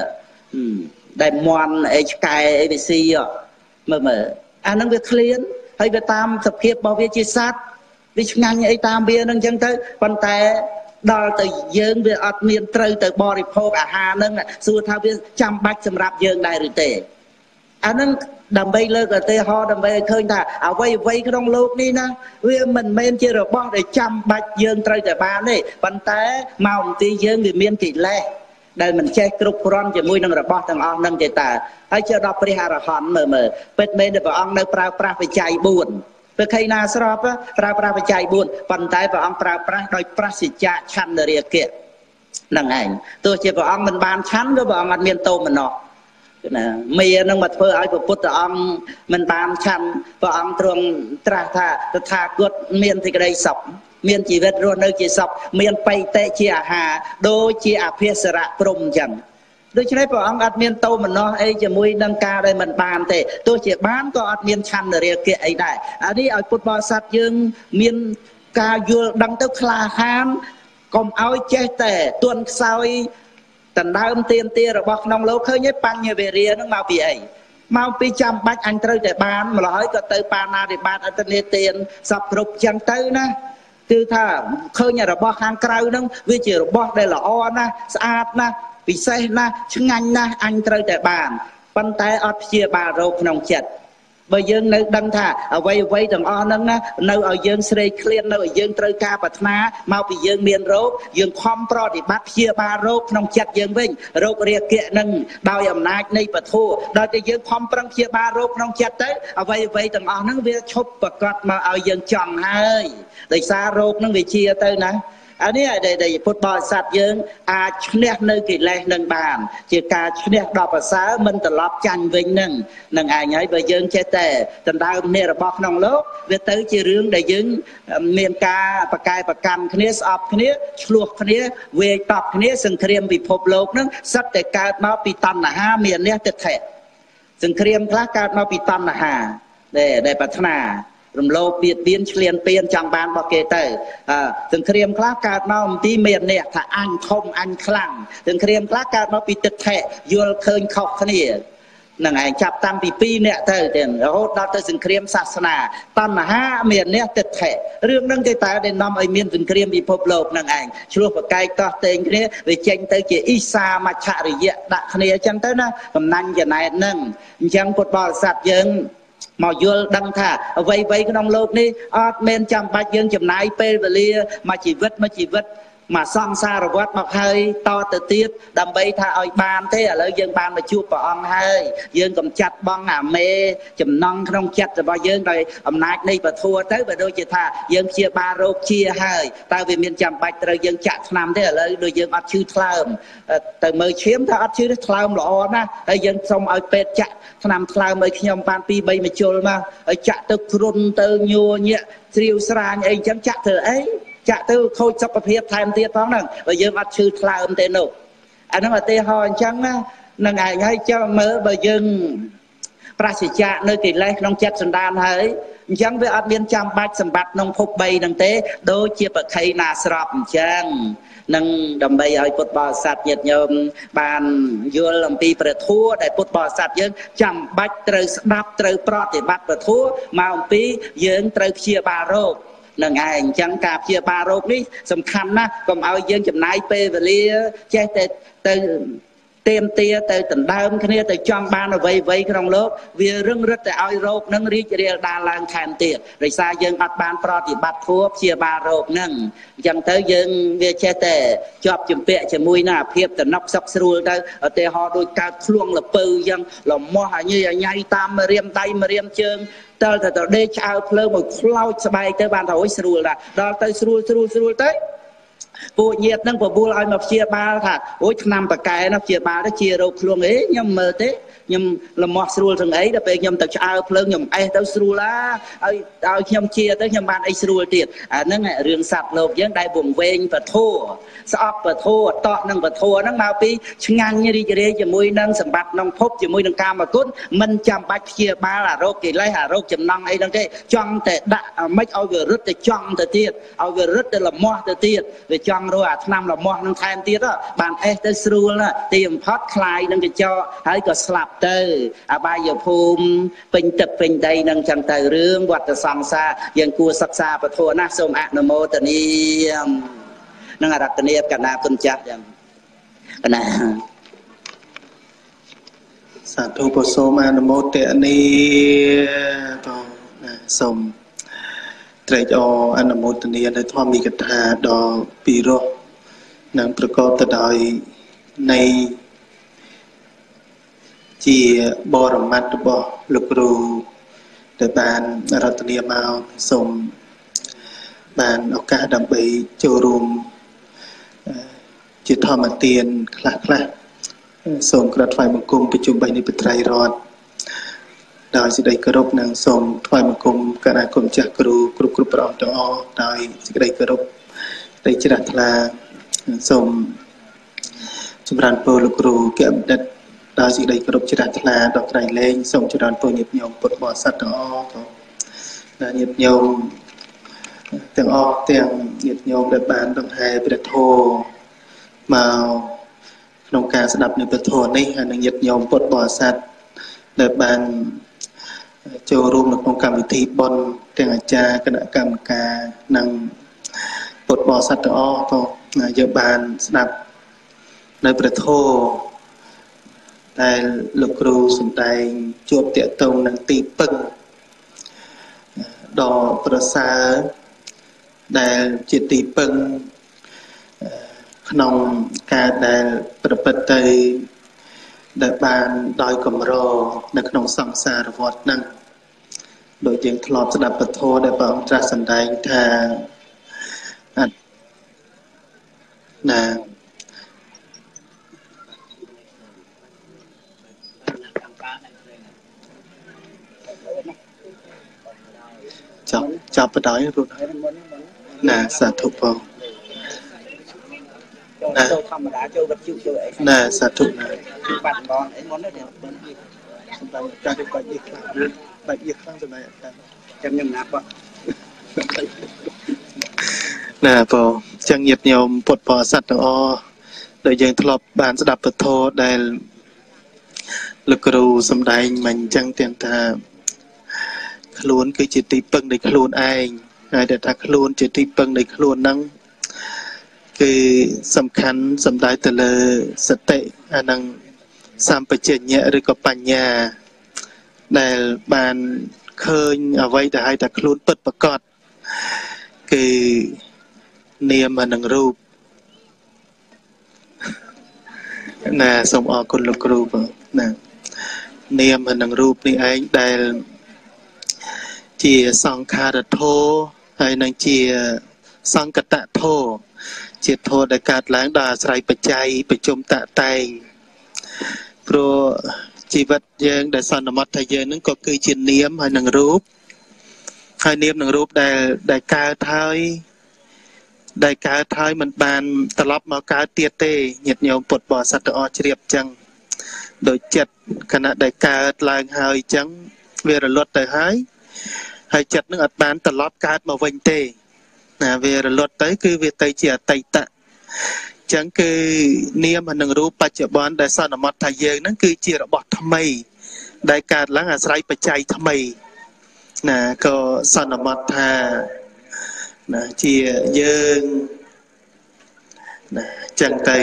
đại moan ấy cài ấy bị si à mà mà anh đang việc clean hay về tam tập hiệp bảo vệ chia sát vì ngành ấy tam bia nâng chân tới còn tại đo từ dương về ọt miền trời từ bò đi phô à hà nâng xưa thao viên trăm bách xâm rạp dương đại rồi tệ anh nâng đầm bay lơ ở tê ho đầm bay khơi ta à vây vây cái đông lục đi nè vì mình men chia rồi bò để trăm bách dương trời từ ba này còn tại màu tí dương vì miền tỷ lệ đây mình che cục ron chỉ mũi nâng rồi bò thằng on nâng chỉ ta hay cho đọc đi hà rồi hòn mờ mờ bên bên để bảo ông nơi prao prao phải chạy buồn về khi nào sắp á prao prao phải chạy buồn phần tay bảo ông prao prao đôi prao xịt chạ chăn để kia nâng ảnh tôi chỉ bảo ông mình bàn chắn với bảo ông ăn miên tô mình nọ mì nâng mặt phơi ai của phút ông mình bàn chắn bảo ông thường tra tha tha cốt miên thì cái đây sọc miền chỉ vật rồi nơi chỉ sọc miền bay tệ chỉ à hà đôi chỉ à phía sạ prum chẳng đôi khi đấy bảo ông ăn miền tô mình nó ấy chỉ mũi nâng ca đây mình bàn thế tôi chỉ bán có ăn miền chăn ở kia ấy đại à đi ở phút bao sát dương miền ca vừa đăng tới kha khan còn áo che tệ tuần sau tận đa âm tiền tia rồi bọc nông lô khơi nhất băng như về ria nó mau bị ấy mau pi chăm bách anh trâu để bán mà nói có tới ba na để bán ở tên tiền sập rục chẳng tới nè từ thà khơi nhà rồi bỏ hàng cày nâng vì chỉ rồi bỏ đây là o na sạch na vì xe na chứng anh na anh trâu để bán bàn tay ở chia ba rục nông chật bởi dương nơi đăng thả ở vây vây thằng o nâng á nơi ở dương srei clean nơi ở dương trơi ca bát na mau bị dương miền rốt dương khom pro thì bắt chia ba rốt nông chặt dương vinh rốt riêng kia nâng đòi ẩm nát này bật thua đòi thì dương khom prăng chia ba rốt nông chặt tới ở vây vây thằng o nâng việc chụp bật cọt mà ở dương chọn hơi để xa rốt nâng bị chia tới nèอันนี้เดี๋ยวพุทธบริษัทยังอาชเนกนึกกิเลสนึงบานจีการชเนกดอกภาษามันตลอดจันวิ่งนึงนึงไอ้ไงไปยังเจตแต่ตอนดาวเนี่ยระบอกน้องโลกเวทย์จีเรื่องได้ยังเมียนกาประกายประกันคณีสอบคณีชลวกคณีเวตอบคณีสังเครียมวิภพโลกนึงสัตแต่การมาปีตันหาเมียนเนี่ยจะแทะสังเครียมพระการมาปีตันหาได้ได้พัฒนารำโลกเบียดเบียนเฉลียนเปลี่ยนจังบานบอกเกเตอร์ถึงเครียมคลาการมาที่เมียนเนี่ยถ้าอันคมอันคลั่งถึงเครียมคลาการมาปีตึกแทะยัวเคยขอบขณีนั่งไงจับตามปีปีเนี่ยเธอเด่นแล้วเราเธอถึงเครียมศาสนาตั้มหาเมียนเนี่ยตึกแทะเรื่องนั่งใจตาเด่นนำไอเมียนถึงเครียมปีพบโลกนั่งไงช่วยประกายก็เต็งนี้ไปเจงเตอเจอิสามาชาริยะดักขณีจังเตอร์นะกำนันจะนายนั่งยังปวดบอลสัตว์ยังมาโยนดังท่าไว้ไว้ก็น้องโลกนี่อาเมนจำปัจยังจำนายเปรเลียมาจีวิตมาจีวิตมาซ่องซาระวัดมาเฮยต่อเตียบดำใบท่าอ้อยบานเท่อะไรยังบานมาจูบปองเฮยยังกำจัดบ้องอ่ะเมจำนองขนมจัดแต่พอยังโดยอำนาจในประทัวเต้ไปโดยจะท่ายังเชียบาโรคเชียเฮยแต่เวียนจำปัจเรายังจัดนำเท่อะไรโดยยังอัดชื่อคลามแต่เมื่อเชี่ยมถ้าอัดชื่อคลามหล่อนะไอ้ยังส่งเอาเป็ดจัดนำคลามไอ้ขยมปานปีใบมาโจลมาไอ้จัดตึกรุนเตอโยเนี่ยเสียวสรานไอ้จังจัดเธอไอ้จะตื้อโคจรประเภทไทม์เตี้ยท้องนั่งไปยืมอัดชื่อคลาอมเตนุอันนั้นมาเตะหอนจังนะนั่งไงให้เจ้าเมื่อไปยืมปราศจากเนื้อกิเลสน้องจัดสันดานเฮ้ยยังไปอัดเมียนจำบัดสมบัติน้องพบใบนังเตะโดยเจียบไข่นาสรับจังนั่งดำใบไอ้พุทธบริษัทเหยียดโยมบานยัวลำปีประทัวได้พุทธบริษัทยังจำบัดเตยดับเตยปลอดบัดประทัวมาลำปียังเตยเชียบาโรคนั่งไงจังกาเชียบาโรคนี่สำคัญนะก็เอายังจำนายเปเวลีแจ้แต่แต่เต็มเตี้ยแต่ตันดามคะแนนแต่จอมบานเอาไว้ไว้ขนมโลกเวียเรื่องรัตแต่เอาโรคนั่งรีจเรียดาลางแทนเตี้ยไรซายังอัดบานปลอดบัดทัวเชียบาโรคนั่งจังเตยยังเวียแจ้แต่จอบจุ่มเปะจะมุยหน้าเพียบแต่นกซักสรูได้แต่หอโดยการคลวงละปือยังหล่อมอหาเนี่ยใหญ่ตามมาเรียมไตมาเรียมเชิงเตอแต่เดชเอาเพลิงหมดคล้าวสบายเตอบานถอยสรูละดอลเตยสรูสรูสรูเตยปูเยียดนั่งปูบูลอยมาเชียบาค่ะโอ้ยนำปากกายนับเชียบาได้เชียเราคลวงเอ๊ยยำเมื่อเต้ยำละมอสรูถึงเอ๊ยแต่เป็นยำแต่เอาเพลิงยำไอ้เต้าสรูละเอาเอายำเชียเต้ยำบานไอ้สรูเตียดอ่านั่งไงเรื่องสัตว์โลกยังได้บ่งเวงปะโถสอบปะโถต่อนั่งปะโถนั่งมาปีชงานยี่ดีจะได้จะมวยนั่งสมบัตินั่งพบจะมวยนั่งกามากุ้นมันจำบัดเชียบาละโรคกิเลสหาโรคจำนังไอ้นั่งเต้จ้องแต่ด่าไม่เอาเวรุษแต่จ้องแต่เตียดเอาเวรุษแต่ละมอแต่เตียดไปจ้องรู้อ่ะนำละมอนั่งแทนเตียดอ่ะบานเอ๊ะเต้สรูละเตรียมพัดคลายนั่งจะจ่อให้ก็สลับเตออบายภูมิเป็นตึกเป็นใดนั่งจังเตอเรื่องวัดสังสายังกลัวศักษาปะโถนะสมอนุโมทนีนั่งรัตเนียบกันนาตุนจัดยังกันนะสาธุปโสมอนุโมทนีต่อสมไตรออนุโมทนีในทว่ามีกถาดอปีโรนังประกอบตะดอยในจีบรมัตบลูกรูเดบานรัตเนียมาสมบานโอกาสดำไปโจรุมจิตธรรมเตียนคลาคลาส่งกระถายมังกรประจุใบในปิตรายรอดดาวสิได้กระรบนางส่งถวายมังกรกระนาคมจักรูกรุบกรุบประอมตอดาวสิได้กระรบได้จิรัตลาส่งจุบรันโปลูกรูเก็บดัดดาวสิได้กระรบจิรัตลาดอกไตรเลงส่งจุรันโปหยิบยมปดบ่อสัตว์ตอดาหยิบยมเตียงออกเตียงหยิบยมแบบบานต้องให้ประโทมาโครงการสนับในประโทนี่หนึ่งหยิบยมปดบ่อสัตว์ để bànចូលរួមនៅក្នុងកម្មវិធីបុណ្យទាំងអាចារ្យគណៈកម្មការនិងពុទ្ធបរិស័ទទាំងអស់ក៏យើងបានស្ដាប់នៅព្រះធម៌ដែលលោកគ្រូសំដែងជួបតាក់ទងនឹងទីពឹងដ៏ប្រសើរដែលជាទីពឹងក្នុងការដែលប្រព្រឹត្តទៅដែលបានដោយកម្រនៅក្នុងសង្សារវដ្តហ្នឹងដោយយើងធ្លាប់ស្ដាប់ពធដែលព្រះអង្គត្រាស់សម្ដែងថាអត់ណាចាប់ចាប់បដ ாய் រួចណាសាធុផងណាធម្មតាចូលវត្តជូចូលអីណាសាធុណាបាត់បងអីមុននេះសម្រាប់ការទៅបាច់យីខ្លាំងបាច់យីខ្លាំងសម្រាប់អាចាំខ្ញុំណាបងណាបងចឹងញាតិញោមពុទ្ធបរិស័ទទាំងអស់ដែលយើងធ្លាប់បានស្ដាប់ពធដែលលោកគ្រូសំដែងមិញចឹងទាំងថាខ្លួនគឺជាទីពឹងនៃខ្លួនឯងហើយដែលថាខ្លួនជាទីពឹងនៃខ្លួនហ្នឹងគឺសំខាន់សំដៅទៅលើសតិអានឹងសម្បជញ្ញៈឬក៏បញ្ញាដែលបានឃើញអ្វីដែលហៅថាខ្លួនពិតប្រាកដគឺនាមនិងរូបណាសូមអរគុណលោកគ្រូបងណានាមនិងរូបនេះឯងដែលជាសង្ខារធម៌ហើយនឹងជាសង្កតធម៌ជាធម៌ដែលកើតឡើងដោយអាស្រ័យបច្ច័យប្រជុំតតែងព្រោះជីវិតយើងដែលសន្មតថាយើងនឹងក៏គឺជានាមហើយនឹងរូបហើយនាមនឹងរូបដែលដែលកើតហើយដែលកើតហើយមិនបានត្រឡប់មកកើតទៀតទេញាតិញោមពុទ្ធបរិស័ទទាំងអស់ជ្រាបចឹងដោយចិត្តខណៈដែលកើតឡើងហើយចឹងវារលត់ទៅហើយហើយចិត្តនឹងអត់បានត្រឡប់កើតមកវិញទេណាវារលត់ទៅគឺវាទៅជាអតីតចឹងគឺនាមនិងរូបបច្ចុប្បន្នដែលសន្មតថាយើងហ្នឹងគឺជារបស់ថ្មីដែលកើតឡើងអាស្រ័យបច្ច័យថ្មីណាក៏សន្មតថាណាជាយើងណាចឹងទៅ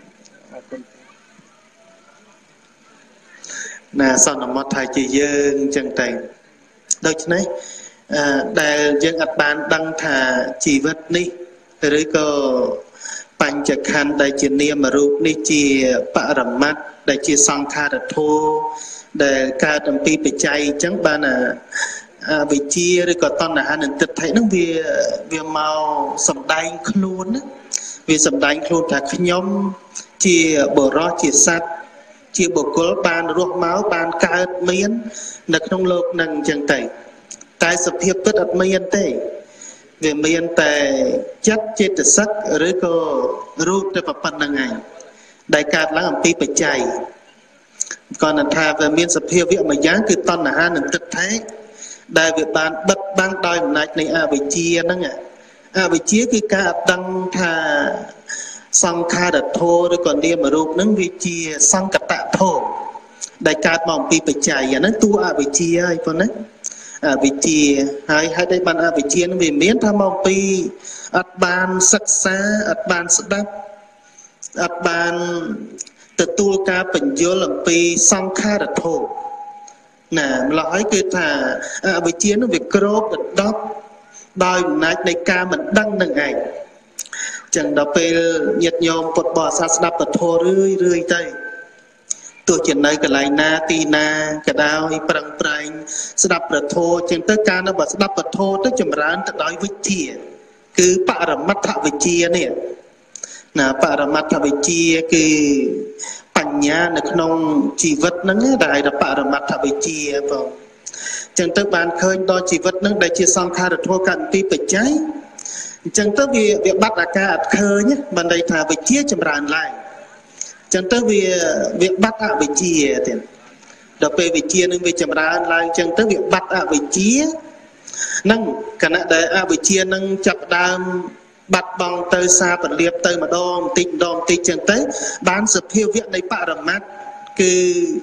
ណាសន្មតថាជាយើងចឹងទៅដូច្នេះដែលយើងអត់បានដឹងថាជីវិតនេះឬក៏បញ្ចក្ខន្ធដែលជានាមរូបនេះជាបរមត្តដែលជាសង្ខារធម៌ដែលកើតអំពីបច្ច័យអញ្ចឹងបានអវិជ្ជាឬក៏តណ្ហានិងទិដ្ឋិហ្នឹងវាវាមកសំដែងខ្លួនណាវាសំដែងខ្លួនថាខ្ញុំជាបុរសជាសត្វជាបុគ្គលបានរស់មកបានកើតមាននៅក្នុងโลกហ្នឹងអញ្ចឹងទៅតែសភាពពិតអត់មានទេវាមានតែចិត្តចេតសិកឬក៏រូបតែប៉ុណ្្នឹងឯងដែលកើតឡើងអំពីបច្ច័យគាត់ថាវាមានសភាវៈមួយយ៉ាងគឺតណ្ហានិងទិដ្ឋិដែលវាបានបិទបាំងដោយអំណាចនៃអវិជ្ជាហ្នឹងអវិជ្ជាគឺការអត់ដឹងថាសង្ខារធម៌ឬក៏នាមរូបហ្នឹងវាជាសង្កតធម៌ដែលកើតមកអំពីបច្ច័យអាហ្នឹងតួអវិជ្ជាហើយប៉ុណ្ណាអវិជ្ជាហើយហេតុអីបានអវិជ្ជានឹងវាមានថាមកពីអត់បានសិក្សាអត់បានស្ដាប់អត់បានទទួលការបញ្យល់អំពីសង្ខារធម៌ណាម្ល៉េះហើយគឺថាអវិជ្ជានឹងវាគ្របដណ្ដប់ដោយអំណាចនៃការមិនដឹងនឹងឯងចឹងដល់ពេលញាតិញោមពុទ្ធបរិស័ទស្ដាប់ពធរឿយរឿយទៅទោះជានៅកន្លែងណាទីណាក៏ដោយប្រឹងប្រែងស្ដាប់ព្រះធម៌ចឹងទៅការនៅបើស្ដាប់ព្រះធម៌ទៅចម្រើនទៅដោយវិជ្ជាគឺបរមត្ថវិជ្ជានេះណាបរមត្ថវិជ្ជាគឺបញ្ញានៅក្នុងជីវិតហ្នឹងដែលហៅថាបរមត្ថវិជ្ជាបងចឹងទៅបានឃើញដល់ជីវិតហ្នឹងដែលជាសង្ខារធម៌កើតពីបច្ច័យអញ្ចឹងទៅវាវាបាត់អាការអត់ឃើញបានន័យថាវិជ្ជាចម្រើនឡើងចឹងទៅវាវាបាត់អវិជ្ជាទៀតដល់ពេលវិជ្ជានឹងវាចម្រើនឡើងចឹងទៅវាបាត់អវិជ្ជានឹងគណៈដែលអវិជ្ជានឹងចាប់ដើមបាត់បង់ទៅសារពលាបទៅម្ដងបន្តិចម្ដងបន្តិចចឹងទៅបានសភាវៈនៃបរមត្តគឺ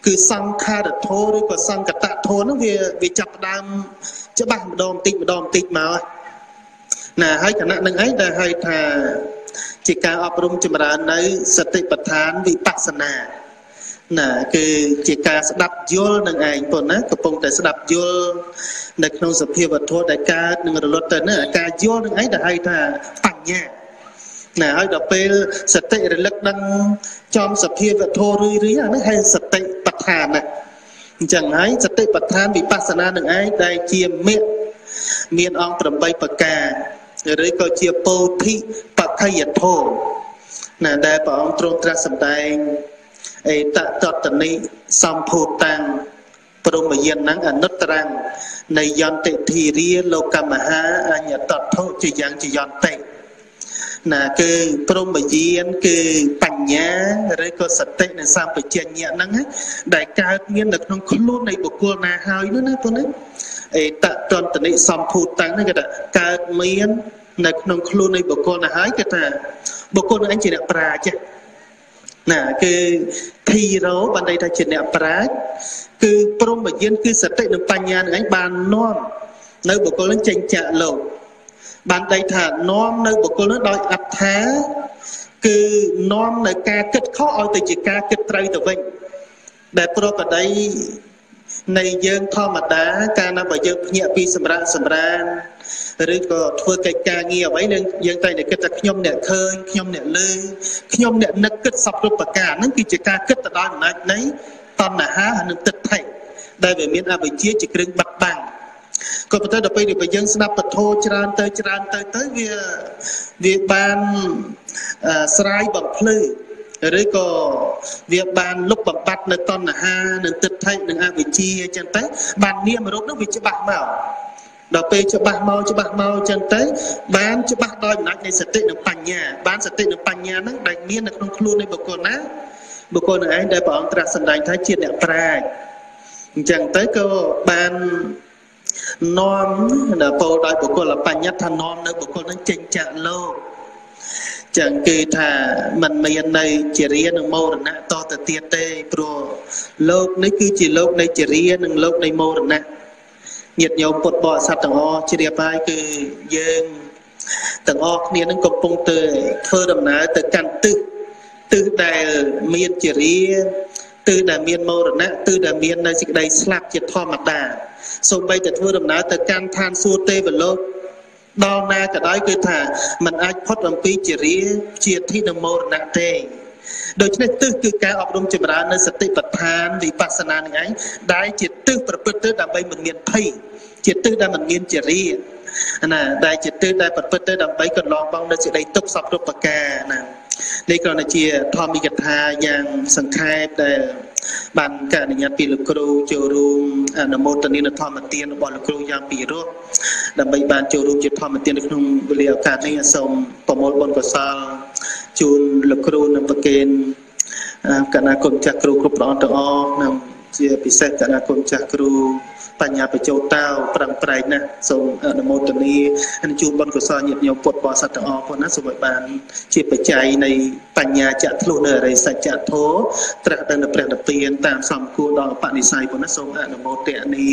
គឺសង្ខារធម៌ឬក៏សង្កតធម៌ហ្នឹងវាវាចាប់ដើមច្បាស់ម្ដងបន្តិចម្ដងបន្តិចមកណាហើយគណៈនឹងឯងដែលហៅថាជាការអប់រំចម្រើននៅសតិប្បដ្ឋានវិបស្សនាណាគឺជាការស្ដាប់យល់នឹងឯងប៉ុណ្ណាកំពុងតែស្ដាប់យល់នៅក្នុងសភាវធម៌ដែលកើតនឹងរលត់ទៅនេះការយល់នឹងឯងដែលហៅថាបញ្ញាណាហើយដល់ពេលសតិរលឹកដឹងចំសភាវធម៌រឿយរឿយអានេះហៅសតិប្បដ្ឋានណាអញ្ចឹងហើយសតិប្បដ្ឋានវិបស្សនានឹងឯងដែលជាមេឃមានអង្គប្រាំបីប្រការឬក៏ជាពោធិបក្ខយធម៌ណាដែលព្រះអង្គទ្រង់ត្រាស់សម្ដែងអេតតតនិសម្ភូតាំងព្រមយាននឹងអនុត្តរੰនៃយន្តិធិរាលោកមហាអញ្ញតថុជាយ៉ាងជាយន្តិណាគឺព្រមយានគឺបញ្ញាឬក៏សតិនិងសម្បជញ្ញៈហ្នឹងដែលកើតមាននៅក្នុងខ្លួននៃបុគ្គលណាហើយនោះណាបងណាអេតតតនិសម្ភូតាំងហ្នឹងគេថាកើតមាននៅក្នុងខ្លួននៃបុគ្គលណាហើយគេថាបុគ្គលនឹងជាអ្នកប្រាជ្ញណាគឺធីរោបានន័យថាជាអ្នកប្រាជ្ញគឺព្រមយានគឺសតិនិងបញ្ញានឹងឯងបាននាំនៅបុគ្គលនឹងចេញចាកលោកបានន័យថានាំនៅបុគ្គលនឹងដោយអត្ថាគឺនាំនៅការគិតខុសឲ្យទៅជាការគិតត្រូវទៅវិញដែលប្រកបដីនៃយើងធម្មតាកាលណាបើយើងភ្ញាក់ពីសម្រាប់សម្រានឬក៏ធ្វើកិច្ចការងារអ្វីយើងតែតែគិតថាខ្ញុំអ្នកឃើញខ្ញុំអ្នកលើខ្ញុំអ្នកនឹកគិតសពគ្រប់ប្រការហ្នឹងគឺជាការគិតទៅដោយអំណាចនៃតណ្ហាហើយនឹងទិដ្ឋិដែលវាមានអវិជ្ជាជាគ្រឿងបាត់បាំងក៏ប៉ុន្តែដល់ពេលដែលយើងស្ដាប់ពធច្រើនទៅច្រើនទៅទៅវាវាបានស្រាយបំភ្លឺឬក៏វាបានលុបបំបាត់នៅតណ្ហានិងទិដ្ឋិនិងអវិជ្ជាអញ្ចឹងទៅបាននាមរូបនោះវាច្បាស់មកដល់ពេលច្បាស់មកច្បាស់មកអញ្ចឹងទៅបានច្បាស់ដោយអំណាចនៃសតិនិងបញ្ញាបានសតិនិងបញ្ញាហ្នឹងដែលមាននៅក្នុងខ្លួននៃបុគ្គលណាបុគ្គលនឹងឯងដែលព្រះអង្គត្រាស់សម្ដែងថាជាអ្នកប្រាជ្ញអញ្ចឹងទៅក៏បាននាំដល់ពោលដោយបុគ្គលបញ្ញត្តិថានាំនៅបុគ្គលនឹងចេញចាកលោកចឹងគឺថាมันមាននៅជារានិងមរណៈតទៅទៀតទេព្រោះលោកនេះគឺជាលោកនៃជារានិងលោកនៃមរណៈញាតិញោមពុទ្ធបរិស័ទទាំងអស់ជ្រាបហើយគឺយើងទាំងអស់គ្នានឹងកំពុងតែធ្វើដំណើរទៅកាន់ទិសទិសដែលមានជារាទិសដែលមានមរណៈទិសដែលមាននៅសេចក្តីស្លាប់ជាធម្មតាសូម្បីតែធ្វើដំណើរទៅកាន់ឋានសួគ៌ទេវលោកដល់ណាក៏ដោយគឺថាมันអាចផុតអំពីជារាជាធិនិងមរណៈទេដូច្នេះទិសគឺការអប់រំចម្រើននៅសតិប្បដ្ឋានវិបស្សនានឹងឯងដែលជាទិសប្រព្រឹត្តទៅដើម្បីមិនមានភ័យជាទិសដែលមិនមានជារាណាដែលជាទិសដែលប្រព្រឹត្តទៅដើម្បីកន្លងបងនៅសេចក្តីទុក្ខសពគ្រប់ប្រការណានេះគ្រាន់តែជាធម្មិកថាយ៉ាងសង្ខេបដែលបានការអនុញ្ញាតពីលោកគ្រូចូលរួមអនុមោទនានៅធម្មទានរបស់លោកគ្រូយ៉ាងពីរោះដើម្បីបានចូលរួមជាធម្មទាននៅក្នុងវេលាឱកាសនេះសូមប្រមូលបុណ្យកុសលជូនលោកគ្រូនិងប្រគេនគណៈគុណចាស់គ្រូគ្រប់ព្រះអង្គទាំងអស់និងជាពិសេសគណៈគុណចាស់គ្រូបញ្ញាបញ្ចោតោប្រឹងប្រែងណាស់សូមអនុមោទនានិងជូនបុណ្យកុសលញាតិញោមពុទ្ធបរិស័ទទាំងអស់ផងណាសូមឲ្យបានជាបច្ច័យនៃបញ្ញាចក្ខុនៅអរិយសច្ចធម៌ត្រាស់ដឹងនៅព្រះនិព្វានតាមសំគួរដល់បនិស្ស័យផងណាសូមអនុមោទនា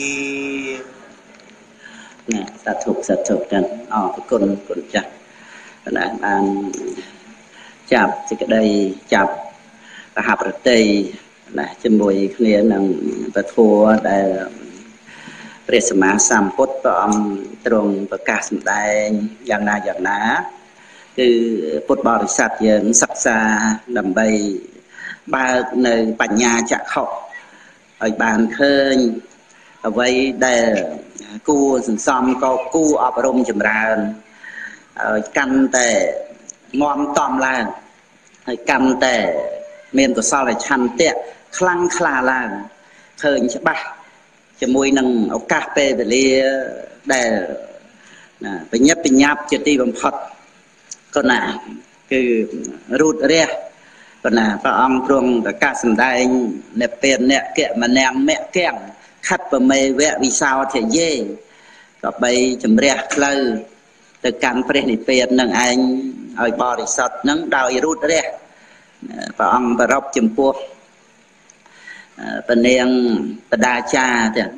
ណាសាធុសាធុទាំងអរគុណគុណចាស់ណាបានចាប់សេចក្តីចាប់រហប្រតិណាជាមួយគ្នានឹងពធដែលព្រះសម្មាសម្ពុទ្ធព្រះអង្គទ្រង់ប្រកាសសម្ដែងយ៉ាងណាយ៉ាងណាគឺពុទ្ធបរិស័ទយើងសិក្សាដើម្បីបើកនៅបញ្ញាចក្ខុឲ្យបានឃើញអ្វីដែលគួរសន្សំក៏គួរអប់រំចម្រើនឲ្យកាន់តែងំតំឡើងហើយកាន់តែមានកុសលឆន្ទៈខ្លាំងក្លាឡើងឃើញច្បាស់ជាមួយនឹងឱកាសពេលវេលាដែលបញ្ញាបញ្ញាប់ជាទីបំផុតក៏ណាគឺរូតរះក៏ណាព្រះអង្គទ្រង់ប្រកាសសម្ដែងនិព្វានអ្នកកមនាមមគ្គំខត្តបមេវៈវិសោធយេក៏បីជំរះផ្លូវទៅកាន់ព្រះនិព្វាននឹងឯងឲ្យបរិសុទ្ធនឹងដោយរូតរះព្រះអង្គប្ររពចំពោះ bên niên đa cha chứ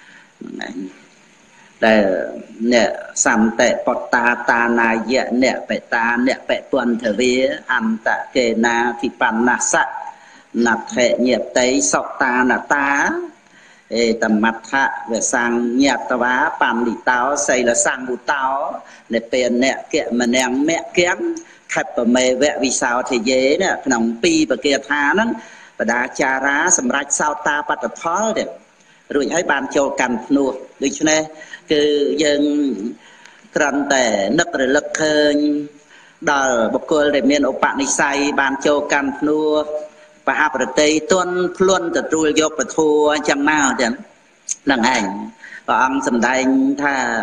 để nè sắm tệ bọt ta ta na dẹ nè bẹ ta nè bẹ tuần thời vía ăn tạ kề na thì pan na sạ nạp hệ nhiệt tấy sọc ta là ta ê tầm mặt hạ về sang nhạc tà vá pan đi táo xây là sang bù táo để tiền nè kẹ mà nèng mẹ kém khắp và mê vẹ vì sao thì dễ nè nòng pi và kia thá nắng và đá cha rá sầm rách sao ta bắt được phó được rồi hãy bàn cho cằn nua được cho nên cứ dân cần để nấc rồi lực hơn đào bọc cơ để miền ốc bạn đi say bàn cho cằn nua và áp ở đây tuân luôn từ trôi dọc và thua chẳng nào chẳng lần ảnh và ông sầm đai tha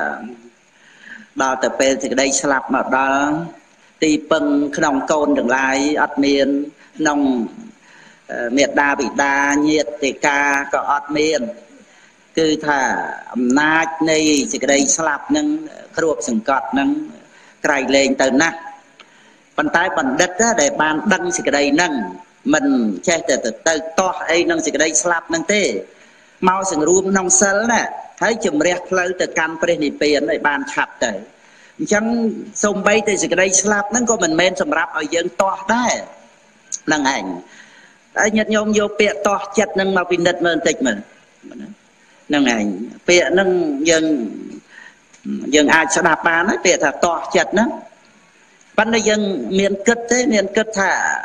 đào từ bên thì đây slap mà đó đi bưng cái nòng côn đừng lại ắt miền nòng miệt đa bị đa nhiệt thì ca có ắt miền cứ thà nát này chỉ cái đây slap nâng khruộc sừng cọt nâng cày lên từ nát bàn tay bàn đất để bàn đăng chỉ cái đây nâng mình che từ từ từ to ấy nâng chỉ cái đây slap nâng tê mau sừng ruộng nông sel nè thấy chùm rẹt lâu từ can preni tiền để bàn chặt tới chẳng sông bay từ chỉ cái đây slap nâng có mình men sầm ráp ở dân to đấy nâng ảnh ai nhật nhôm vô bẹ to chặt nâng mà vì nứt mơn tịch mình nâng ảnh bẹ nâng dân dân ai sẽ đạp bàn ấy bẹ thà to chặt nó ban đây dân miền cất thế miền cất thà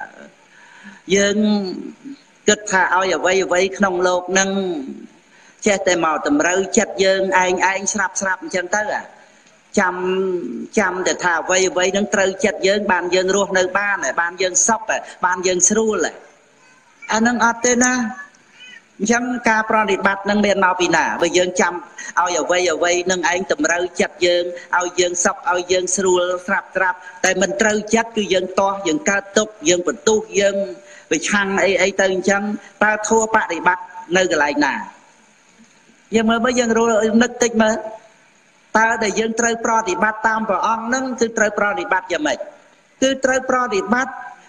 dân cất thà ao ở vây vây không lột nâng che tay màu tầm râu chặt dân anh anh sạp sạp chân tới à chăm chăm để thà vây vây nâng trâu chặt dân bàn dân ruột nơi ban này ban dân sóc này ban dân sưu này anh nâng ọt tên á chẳng ca pro đi bắt nâng miền màu pina bây giờ chăm ao ở vây ở vây nâng anh tầm râu chặt dân ao dân sóc ao dân sưu sạp sạp tại mình trâu chặt cứ dân to dân ca túc dân vật tu dân vì chăng ấy ấy tên chẳng ta thua bạn đi bắt nơi cái lại nè nhưng mà bây giờ rồi nứt tích mà ta để dân trâu pro đi bắt tam vào ông nâng cứ trâu pro đi bắt cho mình cứ trâu pro đi bắt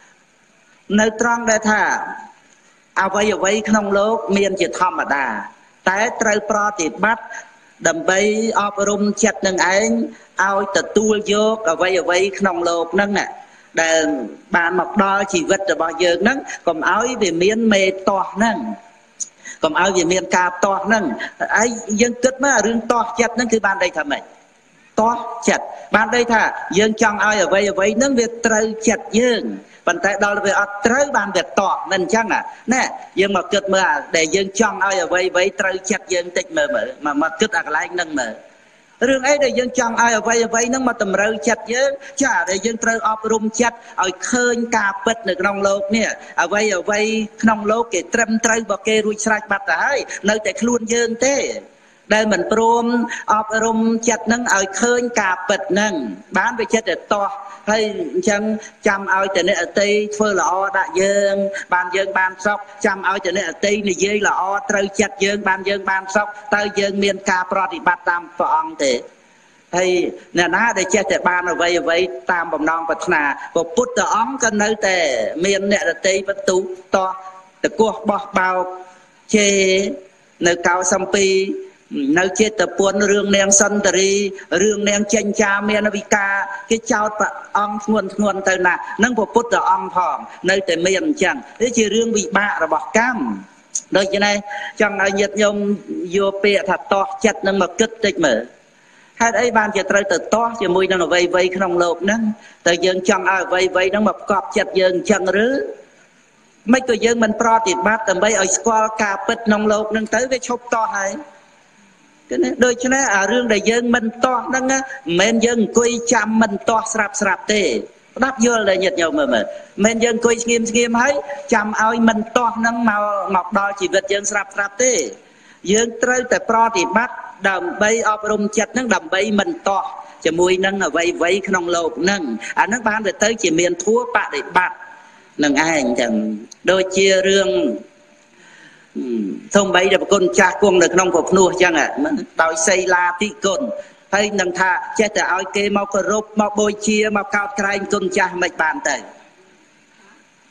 nơi trong đây thà à vậy ở vậy không lố miền chỉ thầm mà đà tại trâu pro đi bắt đầm bay ọp rung chặt nâng anh ao tự tu vô ở vậy ở vậy không lố nâng nè để bàn mặc đo chỉ vật cho bao giờ nâng còn áo về miền mê to nâng còn áo về miền cà to nâng ai dân kết mà rương to chặt nângคือban đây thà mày to chặt ban đây thà dân trong ai ở vậy ở vậy nâng việc trâu chặt dương bàn tay đó là về ở trâu ban việc to nên chăng à nè dân mà kết mà để dân trong ai ở vậy vậy trâu chặt dân tịch mờ mờ mà mà kết ở lại nâng mờ rương ấy để dân trong ai ở vậy ở vậy nâng mà tầm râu chặt dương chả để dân trâu ọp rung chặt ở khơi cà bật được nông lột nè ở vậy ở vậy nông lột cái trâm trâu vào kê ruồi sạch bát ấy nơi tại luôn dương thế đây mình prom ọp rung chặt nâng ở khơi cà bật nâng bán về chết để to hay chẳng chăm ao cho nên ở tây phơi là o đại dương ban dương ban sóc chăm ao cho nên ở tây này dây là o trâu chặt dương ban dương ban sóc tới dương miền ca pro thì bắt tam phong thế hay nè ná để chết để ban ở vậy vậy tam bồng non bạch nà và put the ống cái nơi tề miền nè ở tây bắt tú to để cua bò bao chê nơi cao sông pi nơi chết tập buôn rương neng sân tari rương neng chênh cha miền Nam ca cái chào ta ông nguồn nguồn từ nè nâng bộ put ông phỏng nơi tại miền chẳng thế chỉ rương bị bạ là bọc cam đây cho này chẳng ai nhiệt nhôm vô bẹ thật to chặt nâng mà kích tích mở hai ấy ban chỉ trời từ to chỉ mùi nâng vây vây không lột nâng từ dân chẳng ai vây vây nâng mà cọp chặt dân chẳng rứ mấy cái dân mình pro thì bắt tầm bây ở squall cà bít nông lột nâng tới cái chốc to hay đôi cho nên ở rương đại dân mình to nâng á men dân quay chăm mình to sạp sạp tê đáp vô là nhiệt nhau mà mà men dân quay nghiêm nghiêm ấy chăm ao mình to nâng màu ngọc đo chỉ vật dân sạp sạp tê dân trời tại pro thì bắt đầm bay ọp rung chặt nâng đầm bay mình to cho mùi nâng ở vây vây không lột nâng à nâng bán được tới chỉ miền thua bạ để bạt nâng ai chẳng đôi chia rương thông bấy là con cha con được nông phục nuôi chăng ạ đòi xây la tí con hay nâng thà chết từ ai kê mau cờ rốt mau bôi chia mau cao cày con cha mạch bàn tới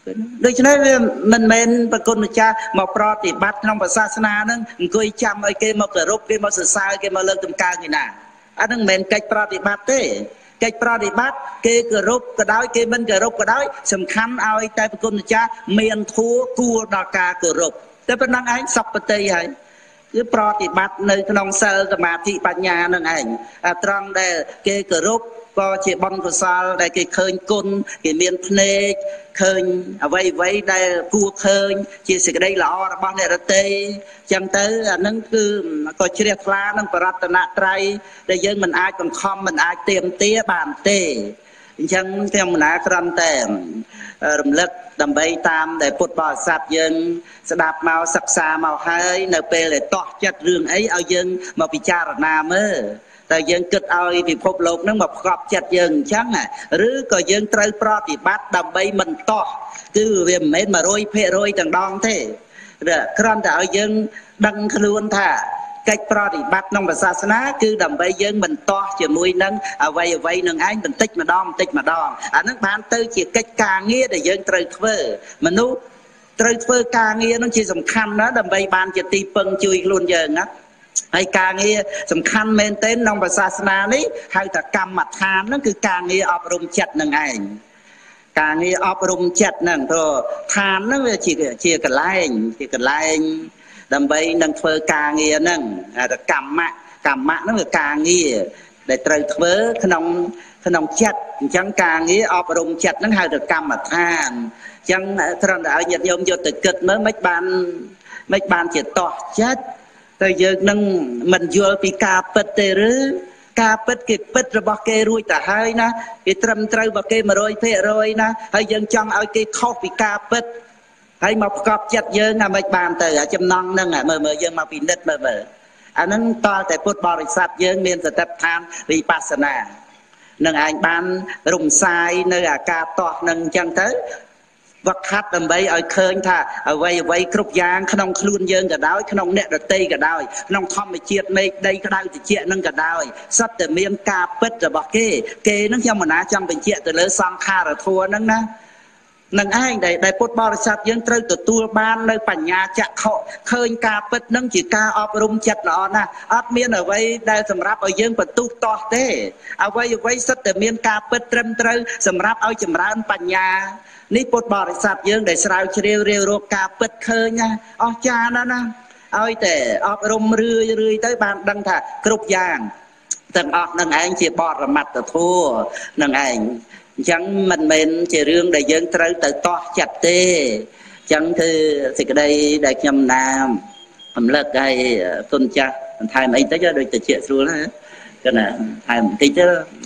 ដូច្នេះវាមិនមែនប្រគុណម្ចាស់មកប្រតិបត្តិក្នុងសាសនាហ្នឹងអង្គុយចាំឲ្យគេមកគោរពគេមកសរសើរគេមកលើកតម្កើងឯណាអាហ្នឹងមិនមែនកិច្ចប្រតិបត្តិទេកិច្ចប្រតិបត្តិគេគោរពក៏ដោយគេមិនគោរពក៏ដោយសំខាន់ឲ្យតែប្រគុណម្ចាស់មានធัวគួរដល់ការគោរពតែប៉ុណ្ណឹងឯងសពតិហើយគឺប្រតិបត្តិនៅក្នុងសិលសមាធិបញ្ញានឹងឯងត្រង់ដែលគេគោរពក៏ជាបុណ្យកុសលដែលគេឃើញគុណគេមានភ្នែកឃើញអ្វីអ្វីដែលគួរឃើញជាសេចក្តីល្អរបស់អ្នករតីចឹងទៅអានឹងគឺក៏ជ្រះថ្លានឹងបរតនត្រ័យដែលយើងមិនអាចបង្ខំមិនអាចទៀមទាបានទេអញ្ចឹងខ្ញុំមិនណាគ្រាន់តែរំលឹកដើម្បីតាមដែលពុទ្ធបរិស័ទយើងស្ដាប់មកសិក្សាមកហើយនៅពេលដែលតោះចិត្តរឿងអីឲ្យយើងមកពិចារណាមើលតែយើងគិតឲ្យពិភពលោកហ្នឹងមកផ្កប់ចិត្តយើងអញ្ចឹងឬក៏យើងត្រូវប្រតិបត្តិដើម្បីមិនតោះគឺវាមិនមែន một trăm phần trăm ទាំងដងទេគ្រាន់តែឲ្យយើងដឹងខ្លួនថាកិច្ចប្រតិបត្តិក្នុងសាសនាគឺដើម្បីយើងមិនតោះជាមួយនឹងអ្វីអ្វីនឹងឯងបន្តិចម្ដងបន្តិចម្ដងអានឹងបានទៅជាកិច្ចការងារដែលយើងត្រូវធ្វើមនុស្សត្រូវធ្វើការងារនឹងជាសំខាន់ណាស់ដើម្បីបានជាទីពឹងជួយខ្លួនយើងណាហើយការងារសំខាន់មែនទែនក្នុងសាសនានេះហៅថាកម្មដ្ឋានហ្នឹងគឺការងារអប់រំចិត្តនឹងឯងការងារអប់រំចិត្តហ្នឹងព្រោះឋានហ្នឹងវាជាជាកន្លែងជាកន្លែងដើម្បីនឹងធ្វើការងារហ្នឹងតែកម្មៈកម្មៈហ្នឹងគឺការងារដែលត្រូវធ្វើក្នុងក្នុងចិត្តអញ្ចឹងការងារអប់រំចិត្តហ្នឹងហៅថាកម្មដ្ឋានអញ្ចឹងត្រង់តែឲ្យញាតិញោមយកទៅគិតមើលមិនបានមិនបានជាតោះចិត្តតែយើងនឹងមិនយល់ពីការពិតទេឬការពិតគេពិតរបស់គេរួចទៅហើយណាគេត្រឹមត្រូវរបស់គេ một trăm phần trăm ណាហើយយើងចង់ឲ្យគេខុសពីការពិតហើយមកផ្កប់ចិត្តយើងណាមិនបានទៅចំណងហ្នឹងមើលមើលយើងមកពិនិត្យមើលមើលអាហ្នឹងតើតែពុទ្ធបរិស័ទយើងមានសតិប្បដ្ឋានវិបស្សនានឹងឯងបានរំសាយនៅអាការតោះនឹងអញ្ចឹងទៅវឹកហាត់ដើម្បីឲ្យឃើញថាអ្វីអ្វីគ្រប់យ៉ាងក្នុងខ្លួនយើងក៏ដោយក្នុងអ្នកដតីក៏ដោយក្នុងធម្មជាតិមេឃដីក្តៅត្រជាក់នឹងក៏ដោយសុទ្ធតែមានការពិតរបស់គេគេនឹងខ្ញុំមិនណាចង់បញ្ជាក់ទៅលើសង្ខារធម៌ហ្នឹងណានឹងឯងដែលដែលពុទ្ធបរិស័ទយើងត្រូវទទួលបាននៅបញ្ញាចក្ខុឃើញការពិតនឹងជាការអប់រំចិត្តល្អណាស់អត់មានអ្វីដែលសម្រាប់ឲ្យយើងបន្ទុះតោះទេអ្វីអ្វីសុទ្ធតែមានការពិតត្រឹមត្រូវសម្រាប់ឲ្យចម្រើនបញ្ញានេះពុទ្ធបរិស័ទយើងដែលស្រាវជ្រាវរៀបរកការពិតឃើញណាអស្ចារ្យណាស់ណាឲ្យតែអប់រំរឿយរឿយទៅបានដឹងថាគ្រប់យ៉ាងទាំងអស់នឹងឯងជាបរមត្តធម៌នឹងឯងអញ្ចឹងមិនមែនជារឿងដែលយើងត្រូវទៅតោះចិត្តទេអញ្ចឹងគឺសេចក្តីដែលខ្ញុំណាមរំលឹកឲ្យគុណចាស់បន្ថែមអីតិចដូចតិចស្រួលណាគឺណាថែមបន្តិចទៅ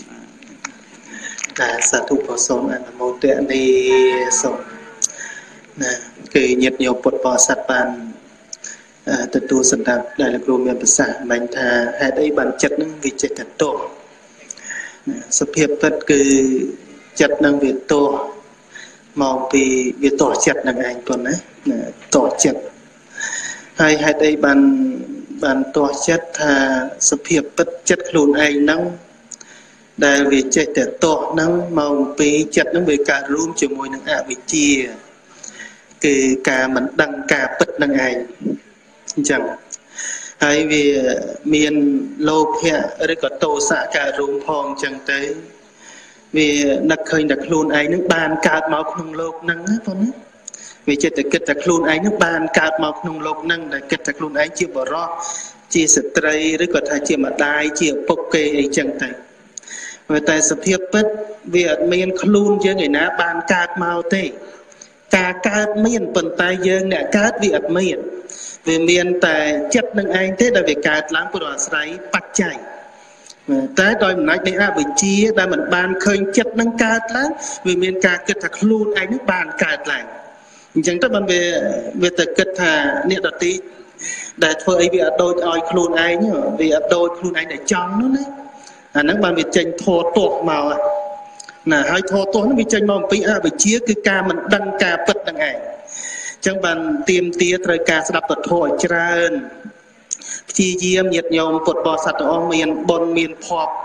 តែសាធុបសូមអនុមោទនីសូមណាគឺញាតិញោមពុទ្ធបរិស័ទបានទទួលសម្ដាប់ដែលលោកគ្រូមានប្រសាសន៍មិញថាហេតុអីបានចិត្តនឹងវាចេះតែទោសសភាពពិតគឺចិត្តនឹងវាទោសមកពីវាទោសចិត្តនឹងឯងប៉ុណ្ណាទោសចិត្តហើយហេតុអីបានបានទោសចិត្តថាសភាពពិតចិត្តខ្លួនឯងហ្នឹងដែលវាចេះតែទោសហ្នឹងមកពីចិត្តហ្នឹងវាកើតរួមជាមួយនឹងអវិជ្ជាគឺការមិនដឹងការពិតនឹងឯងអញ្ចឹងហើយវាមានលោភៈឬក៏ទោសៈកើតរួមផងអញ្ចឹងទៅវានឹកឃើញតែខ្លួនឯងនឹងបានកើតមកក្នុងโลกហ្នឹងណាបងណាវាចិត្តតែគិតតែខ្លួនឯងនឹងបានកើតមកក្នុងโลกហ្នឹងដែលគិតតែខ្លួនឯងជាបរិសុទ្ធជាស្ត្រីឬក៏ថាជាម្ដាយជាឪពុកគេអីចឹងទៅតែសភាពពិតវាអត់មានខ្លួនយើងឯណាបានកើតមកទេការកើតមានប៉ុន្តែយើងអ្នកកើតវាអត់មានវាមានតែចិត្តនឹងឯងទេដែលវាកើតឡើងព្រោះអាស្រ័យបច្ច័យតែដោយអំណាចនៃអវិជ្ជាដែលមិនបានឃើញចិត្តនឹងកើតឡើងវាមានការគិតថាខ្លួនឯងនឹងបានកើតឡើងអញ្ចឹងទៅបានវាវាទៅគិតថាអ្នកដទៃដែលធ្វើអីវាអត់ដូចឲ្យខ្លួនឯងវាអត់ដូចខ្លួនឯងដែលចង់នោះណាអាហ្នឹងបានវាចេញធោទោសមកណាហើយធោទោសហ្នឹងវាចេញមកអំពីអវិជ្ជាគឺការមិនដឹងការពិតនឹងឯងអញ្ចឹងបានទៀមទាត្រូវការស្ដាប់ពធឲ្យច្រើនព្យាយាមញាតិញោមពុទ្ធបរិស័ទទាំងអស់មានបុណ្យមានភ័ព្វ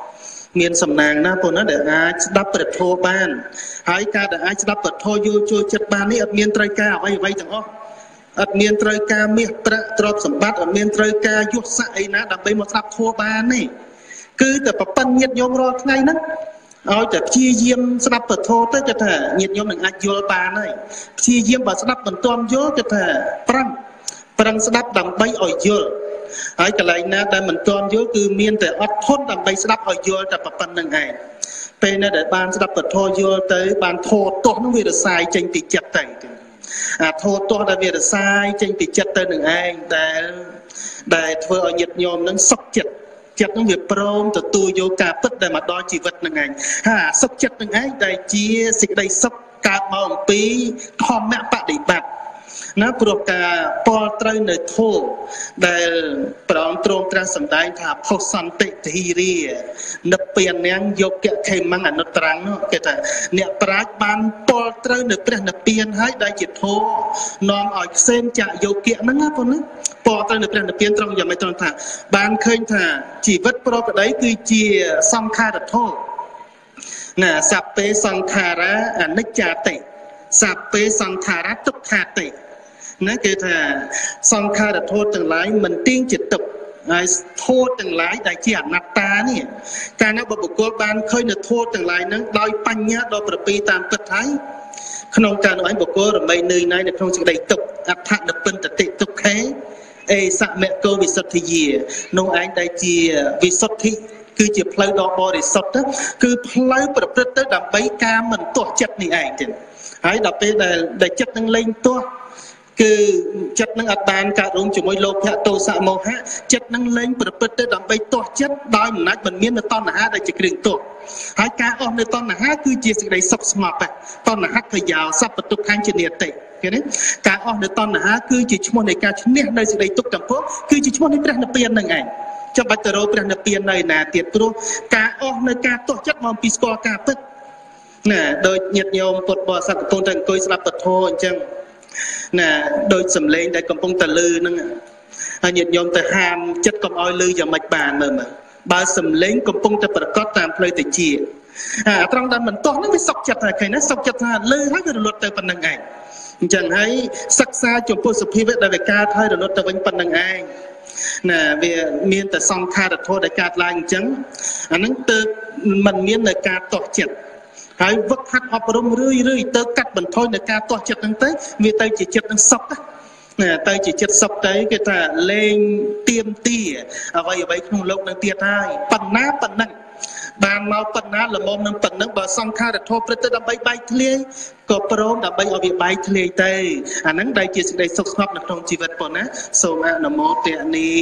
miền sầm nàng na cô nó để ai đắp bật thô ban hãy ca để ai đắp bật thô vô chui chật ban ní ở miền tây ca vay vay chẳng ó ở miền tây ca miền tây trọp sầm bát ở miền tây caยุស័យណាដើម្បីមកស្ដាប់ធัวបាននេះគឺតែប្រពន្ធញាតិញោមរាល់ថ្ងៃហ្នឹងឲ្យតែព្យាយាមស្ដាប់ពធទៅគេថាញាតិញោមនឹងអាចយល់បានហើយព្យាយាមបើស្ដាប់មិនទាន់យល់គេថាប្រឹងប្រឹងស្ដាប់ដើម្បីឲ្យយល់ហើយកន្លែងណាដែលមិនទាន់យល់គឺមានតែអត់ធន់ដើម្បីស្ដាប់ឲ្យយល់តែប៉ុណ្្នឹងឯងពេលណាដែលបានស្ដាប់ពធយល់ទៅបានធោទោះនឹងវារសាយចេញពីចិត្តទៅអាធោទោះដែលវារសាយចេញពីចិត្តទៅនឹងឯងដែលដែលធ្វើឲ្យញាតិញោមនឹងសុខចិត្តចិត្តនឹងវាព្រមទទួលយកការពិតដែលមកដល់ជីវិតនឹងឯងហើយសុខចិត្តនឹងឯងដែលជាសេចក្តីសុខកើតមកអំពីធម្មបដិបត្តិណាព្រោះការពលត្រូវនៅធម៌ដែលព្រះអង្គទ្រង់ត្រាស់សម្ដែងថាផុសសន្តិធិរានិព្វានាងយកកខេមង្សអនុត្រាំងនោះគេថាអ្នកប្រាជ្ញបានពលត្រូវនៅព្រះនិព្វានហើយដែលជាធម៌នាំឲ្យផ្សេងចាក់យកកហ្នឹងណាបងណាពលត្រូវនៅព្រះនិព្វានត្រង់យ៉ាងម៉េចត្រង់ថាបានឃើញថាជីវិតប្រកបដីគឺជាសង្ខារធម៌ណាសព្ពេសង្ខារាអនិច្ចាតិសព្ពេសង្ខារាទុក្ខាតិណាគេថាសង្ខារធម៌ទាំងឡាយមិនទៀងជាទុក្ខហើយធម៌ទាំងឡាយដែលជាអនត្តានេះកាលណាបុគ្គលបានឃើញនៅធម៌ទាំងឡាយហ្នឹងដោយបញ្ញាដ៏ប្រពៃតាមពិតហើយក្នុងការនោះឯងបុគ្គលរមែងនឿយណាយនៅក្នុងសេចក្តីទុក្ខអដ្ឋនិព្វិនតតិទុក្ខេអេសមគោវិសុទ្ធិយានោះឯងដែលជាវិសុទ្ធិគឺជាផ្លូវដ៏បរិសុទ្ធគឺផ្លូវប្រព្រឹត្តទៅដើម្បីការមិនទាស់ចិត្តនេះឯងទៀតហើយដល់ពេលដែលដែលចិត្តនឹងលែងទាស់គឺចិត្តនឹងអត់បានកើតរួមជាមួយលោភៈទោសៈមោហៈចិត្តនឹងលែងប្រព្រឹត្តទៅដើម្បីទាស់ចិត្តដោយអំណាចមិនមាននៅតណ្ហាដែលជាគ្រឿងទាស់ហើយការអស់នៅតណ្ហាគឺជាសេចក្តីសុខស្ងប់តណ្ហាភយោសពទុក្ខញ្ញនិតិឃើញទេការអស់នៅតណ្ហាគឺជាឈ្មោះនៃការឈ្នះនៅសេចក្តីទុក្ខទាំងពួងគឺជាឈ្មោះនៃព្រះនិព្វាននឹងឯងចាំបាច់ទៅរកព្រះនិព្វាននៅណាទៀតព្រោះការអស់នៅការទាស់ចិត្តមកពីស្គាល់ការពិតណាដោយញាតិញោមពុទ្ធបរិស័ទកំពុងតែអង្គុយស្ដាប់ពធអញ្ចឹងណាដោយសំឡេងដែលកំពុងតែលឺហ្នឹងហើយញាតិញោមទៅហាមចិត្តកុំឲ្យលឺយ៉ាងម៉េចបានមើលមើលបើសំឡេងកំពុងតែប្រកបតាមផ្លូវតិចអាត្រង់ដែលមិនទាស់ហ្នឹងវាសុកចិត្តតែឃើញណាសុកចិត្តថាលឺហើយវារលត់ទៅប៉ុណ្្នឹងឯងអញ្ចឹងហើយសិក្សាចំពោះសភាវៈដែលវាកើតហើយរលត់ទៅវិញប៉ុណ្្នឹងឯងណាវាមានតែសង្ខារធម៌ដែលកើតឡើងអញ្ចឹងអាហ្នឹងទើបมันមាននៅការទាស់ចិត្តហើយវឹកហាត់អប់រំរឿយរឿយទៅកាត់បន្ថយនៅការទាស់ចិត្តហ្នឹងទៅវាទៅជាចិត្តនឹងសុខណាទៅជាចិត្តសុខទៅគេថាលេងទៀមទាអ្វីអ្វីក្នុងโลกនឹងទៀតហើយប៉ុណ្ណាប៉ុណ្ណឹងបានមកប៉ុណ្ណាល្មមនឹងប៉ុណ្ណឹងបើសង្ខារធម៌ព្រឹត្តទៅដើម្បីបែកធ្លាយក៏ព្រមដើម្បីឲ្យវាបែកធ្លាយទៅអាហ្នឹងដែលជាសេចក្តីសុខស្ងប់នៅក្នុងជីវិតប៉ុណ្ណាសូមអនុមោទនា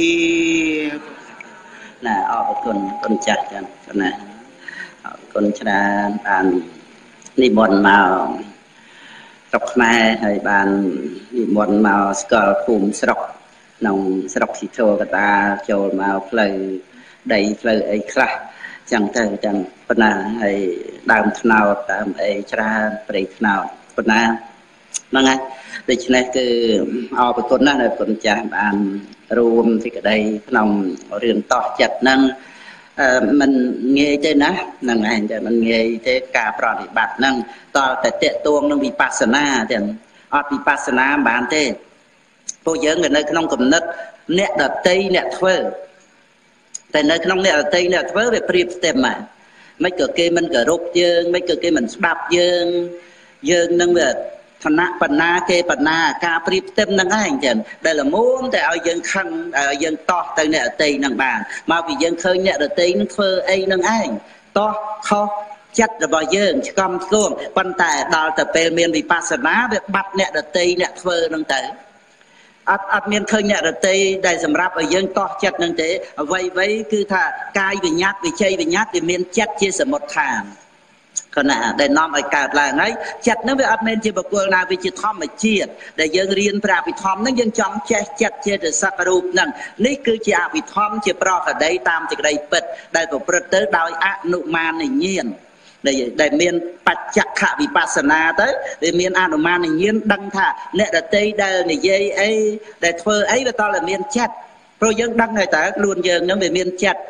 ណាអរគុណគុណចាស់ចឹងណាអរគុណច្រើនបាននិមន្តមកស្រុកខ្មែរហើយបាននិមន្តមកស្គាល់ភូមិស្រុកក្នុងស្រុកស៊ីធរកតាចូលមកផ្លូវដីផ្លូវអីខ្លះចឹងទៅចឹងប៉ុណ្ណាហើយដើមថ្នោតដើមអីច្រើនព្រៃថ្នោតប៉ុណ្ណាហ្នឹងហើយដូច្នេះគឺអរគុណណាស់ដែលគុណចាស់បានរួមសេចក្តីក្នុងរឿងតោះចិត្តហ្នឹងมันងាយទេណាហ្នឹងឯងតែมันងាយទេការប្រតិបត្តិហ្នឹងតើតែតេតួងនឹងវិបស្សនាទាំងអត់វិបស្សនាមិនបានទេពួកយើងក៏នៅក្នុងគំនិតអ្នកដតីអ្នកធ្វើតែនៅក្នុងអ្នកដតីអ្នកធ្វើវាប្រៀបផ្ទឹមហ្នឹងមិនក៏គេមិនគោរពយើងមិនក៏គេមិនស្ដាប់យើងយើងនឹងវាឋានៈបណ្ណាគេបណ្ណាការប្រៀបផ្ទឹមនឹងឯងចឹងដែលល្មមតែឲ្យយើងខឹងឲ្យយើងតោះទៅអ្នកដតីនឹងបានមកពីយើងឃើញអ្នកដតីនឹងធ្វើអីនឹងឯងតោះខុសចិត្តរបស់យើងឆ្កំឆ្គងប៉ុន្តែដល់ទៅពេលមានវិបស្សនាវាបាត់អ្នកដតីអ្នកធ្វើនឹងទៅអត់អត់មានឃើញអ្នកដតីដែលសម្រាប់ឲ្យយើងតោះចិត្តនឹងទេអ្វីអ្វីគឺថាកាយវិញ្ញាតវិជ័យវិញ្ញាតវាមានចិត្តជាសមុទ្ឋានគណៈដែលនាំឲ្យកើតឡើងហើយចិត្តនឹងវាអត់មែនជាបុគ្គលណាវាជាធម្មជាតិដែលយើងរៀនព្រះអភិធម្មនឹងយើងចង់ចេះចិត្តចេតសិករូបនឹងនេះគឺជាអភិធម្មជាប្រកដីតាមសេចក្តីពិតដែលប្រព្រឹត្តទៅដោយអនុមានញ្ញាណដែលមានបច្ចខវិបស្សនាទៅវាមានអនុមានញ្ញាណដឹងថាអ្នកដតីដែលនិយាយអីដែលធ្វើអីវាតើមានចិត្តព្រោះយើងដឹងហើយតើខ្លួនយើងនឹងវាមានចិត្ត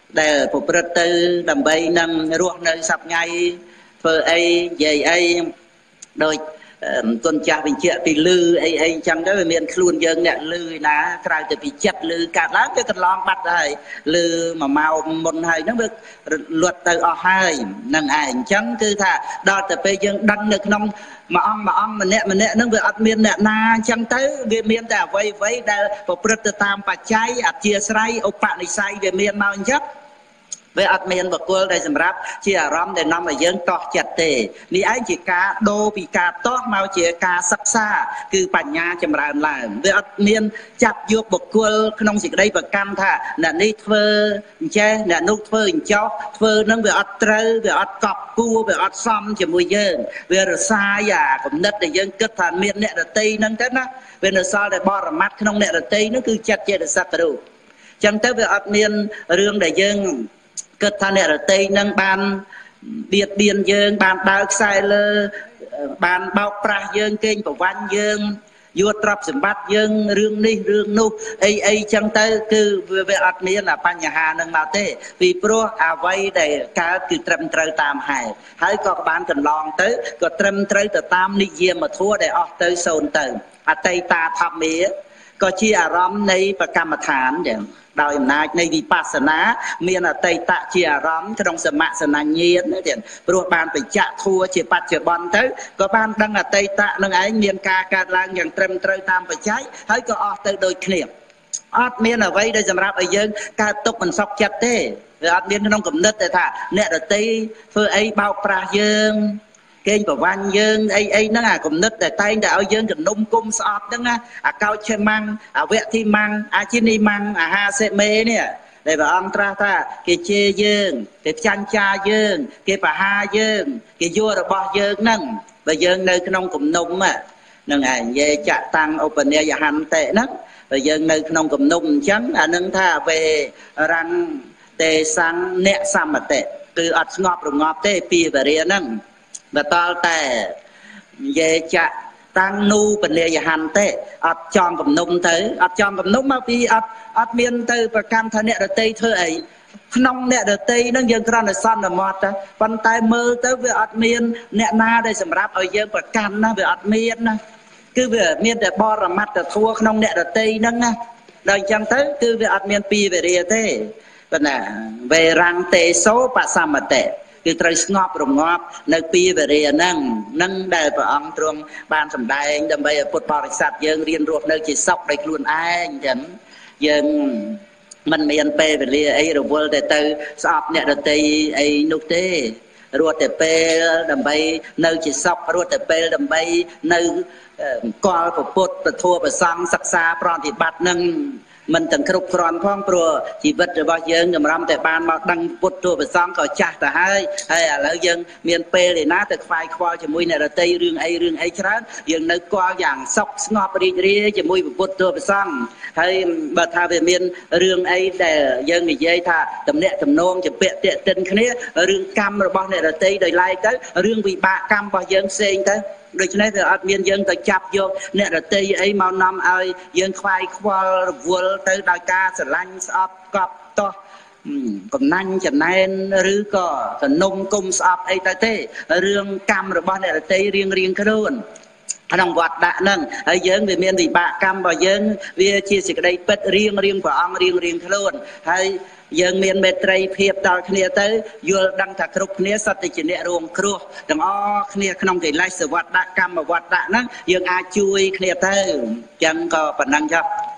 ដែលប្រព្រឹត្តទៅដើម្បីនឹងរស់នៅសប្ថ្ងៃធ្វើអីនិយាយអីដោយគុណចាស់បញ្ជាក់ពីលឺអីអីចឹងទៅវាមានខ្លួនយើងអ្នកលឺណាក្រៅទៅពីចិត្តលឺកាត់ឡើងវាកន្លងបាត់ហើយលឺមួយម៉ោងមុនហើយហ្នឹងវាលត់ទៅអស់ហើយនឹងឯងអញ្ចឹងគឺថាដល់ទៅពេលយើងដឹងនៅក្នុងមួយអង្គមួយអង្គម្នាក់ម្នាក់ហ្នឹងវាអត់មានអ្នកណាអញ្ចឹងទៅវាមានតែអ្វីអ្វីដែលប្រព្រឹត្តទៅតាមបច្ច័យអធិស្រ័យឧបនិស្ស័យវាមានមកអញ្ចឹងវាអត់មានបុគ្គលដែលសម្រាប់ជាអារម្មណ៍ដែលនាំឲ្យយើងតោះចិត្តទេនេះឯងជាការដូរពីការតោះមកជាការសិក្សាគឺបញ្ញាចម្រើនឡើងវាអត់មានចាប់យកបុគ្គលក្នុងសេចក្តីប្រកាន់ថាអ្នកនេះធ្វើអញ្ចេះអ្នកនោះធ្វើអញ្ចោះធ្វើនឹងវាអត់ត្រូវវាអត់កប់គួរវាអត់សមជាមួយយើងវារសាយអាគំនិតដែលយើងគិតថាមានអ្នករតីហ្នឹងទៅណាវានៅសល់តែបរមត្ថក្នុងអ្នករតីហ្នឹងគឺចិត្តចេតសិករូបអញ្ចឹងទៅវាអត់មានរឿងដែលយើងគិតថាអ្នករតីនឹងបានបៀតបៀនយើងបានដើរខ្សែលើបានបោកប្រាស់យើងកេងប្រវ័ញ្ចយើងយកទ្រព្យសម្បត្តិយើងរឿងនេះរឿងនោះអីអីចឹងទៅគឺវាអត់មានបញ្ហានឹងមកទេពីព្រោះអ្វីដែលកើតគឺត្រឹមត្រូវតាមហេតុហើយក៏បានកន្លងទៅក៏ត្រឹមត្រូវទៅតាមនិយមធម៌ដែលអស់ទៅសូន្យទៅអតីតាធម្មាក៏ជាអារម្មណ៍នៃបកម្មដ្ឋានចឹងដោយអំណាចនៃវិបស្សនាមានអតីតជាអារម្មណ៍ក្នុងសមសនញ្ញាណទៀតព្រោះបានបញ្ជាក់ធัวជាបច្ចុប្បន្នទៅក៏បានដឹងអតីតនឹងឯងមានការកើតឡើងយ៉ាងត្រឹមត្រូវតាមបច្ច័យហើយក៏អស់ទៅដូចគ្នាអត់មានអ្វីដែលសម្រាប់ឲ្យយើងកើតទុកមិនសុខចិត្តទេវាអត់មានក្នុងគំនិតទេថាអ្នកដតីធ្វើអីបោកប្រាស់យើងកេងប្រវ័ញ្ចយើងអីអីហ្នឹងអាគំនិតដែលតែងតែឲ្យយើងកណ្ដុំគុំស្អប់ហ្នឹងណាអាកោចឆេម៉ាំងអវៈធីម៉ាំងអាជីនីម៉ាំងអាហាសេមេនេះដែលព្រះអង្គត្រាស់ថាគេជេរយើងគេផ្ចាញ់ចាយើងគេបហាយើងគេយករបស់យើងហ្នឹងបើយើងនៅក្នុងគំនុំហ្នឹងឯងយេចតាំងឧបនិយហន្តិហ្នឹងបើយើងនៅក្នុងគំនុំអញ្ចឹងអានឹងថាវេរੰទេសੰអ្នកសមតិគឺអត់ស្ងប់រងាប់ទេពីវរិយហ្នឹងបន្តតែយេចតាំងនូបនិយហន្តិអត់ចំគំនុំទៅអត់ចំគំនុំមកពីអត់អត់មានទៅប្រកម្មថាអ្នករតីធ្វើអីក្នុងអ្នករតីហ្នឹងយើងគ្រាន់តែសន្មត់ទៅប៉ុន្តែមើលទៅវាអត់មានអ្នកណាដែលសម្រាប់ឲ្យយើងប្រកម្មណាវាអត់មានណាគឺវាមានតែបរមត្តធัวក្នុងអ្នករតីហ្នឹងណាដល់អញ្ចឹងទៅគឺវាអត់មានពីវេរាទេប៉ុន្តែវេរੰទេសោបសមតិគឺត្រូវស្ងប់រងាប់នៅពីវេរាហ្នឹងនឹងដែលព្រះអង្គទ្រង់បានសម្ដែងដើម្បីឲ្យពុទ្ធបរិស័ទយើងរៀនរស់នៅជាសុខដោយខ្លួនឯងអញ្ចឹងយើងមិនមានពេលវេលាអីរវល់តែទៅស្អប់អ្នកដទៃអីនោះទេរត់តែពេលដើម្បីនៅជាសុខរត់តែពេលដើម្បីនៅកលពុទ្ធពធប្រសង្ឃសិក្សាប្រតិបត្តិនឹងមិនទាំងគ្រប់គ្រាន់ផងព្រោះជីវិតរបស់យើងចម្រាំតែបានមកដឹងពុទ្ធប្រសង្ឃក៏ចាស់ទៅហើយហើយឥឡូវយើងមានពេលឯណាទៅខ្វាយខ្វល់ជាមួយអ្នករតីរឿងអីរឿងអីច្រើនយើងនៅគល់យ៉ាងសុខស្ងប់រីករាយជាមួយពុទ្ធប្រសង្ឃហើយបើថាវាមានរឿងអីដែលយើងនិយាយថាតំណាក់តំណងជាពាក្យតាក់ទិនគ្នារឿងកម្មរបស់អ្នករតីដោយឡែកទៅរឿងវិបាកកម្មរបស់យើងផ្សេងទៅដូច្នេះវាអត់មានយើងទៅចាប់យកអ្នករតីអីមកនាំឲ្យយើងខ្វាយខ្វល់រវល់ទៅដោយការស្រឡាញ់ស្អប់កប់តោះកំណាញ់ចំណែនឬក៏សនំគុំស្អប់អីទៅទេរឿងកម្មរបស់អ្នករតីរៀងរៀងខ្លួនក្នុងវត្តដាក់ហ្នឹងហើយយើងវាមានវិបាកកម្មរបស់យើងវាជាសេចក្តីពិតរៀងរៀងព្រះអង្គរៀងរៀងខ្លួនហើយយើងមានមេត្រីភាពដល់គ្នាទៅយល់ដឹងថាគ្រប់គ្នាសត្វតែជាអ្នករួមគ្រោះទាំងអស់គ្នាក្នុងកិលេសវត្តដាក់កម្មវត្តដាក់ហ្នឹងយើងអាចជួយគ្នាទៅអញ្ចឹងក៏ប៉ុណ្ណឹងចុះ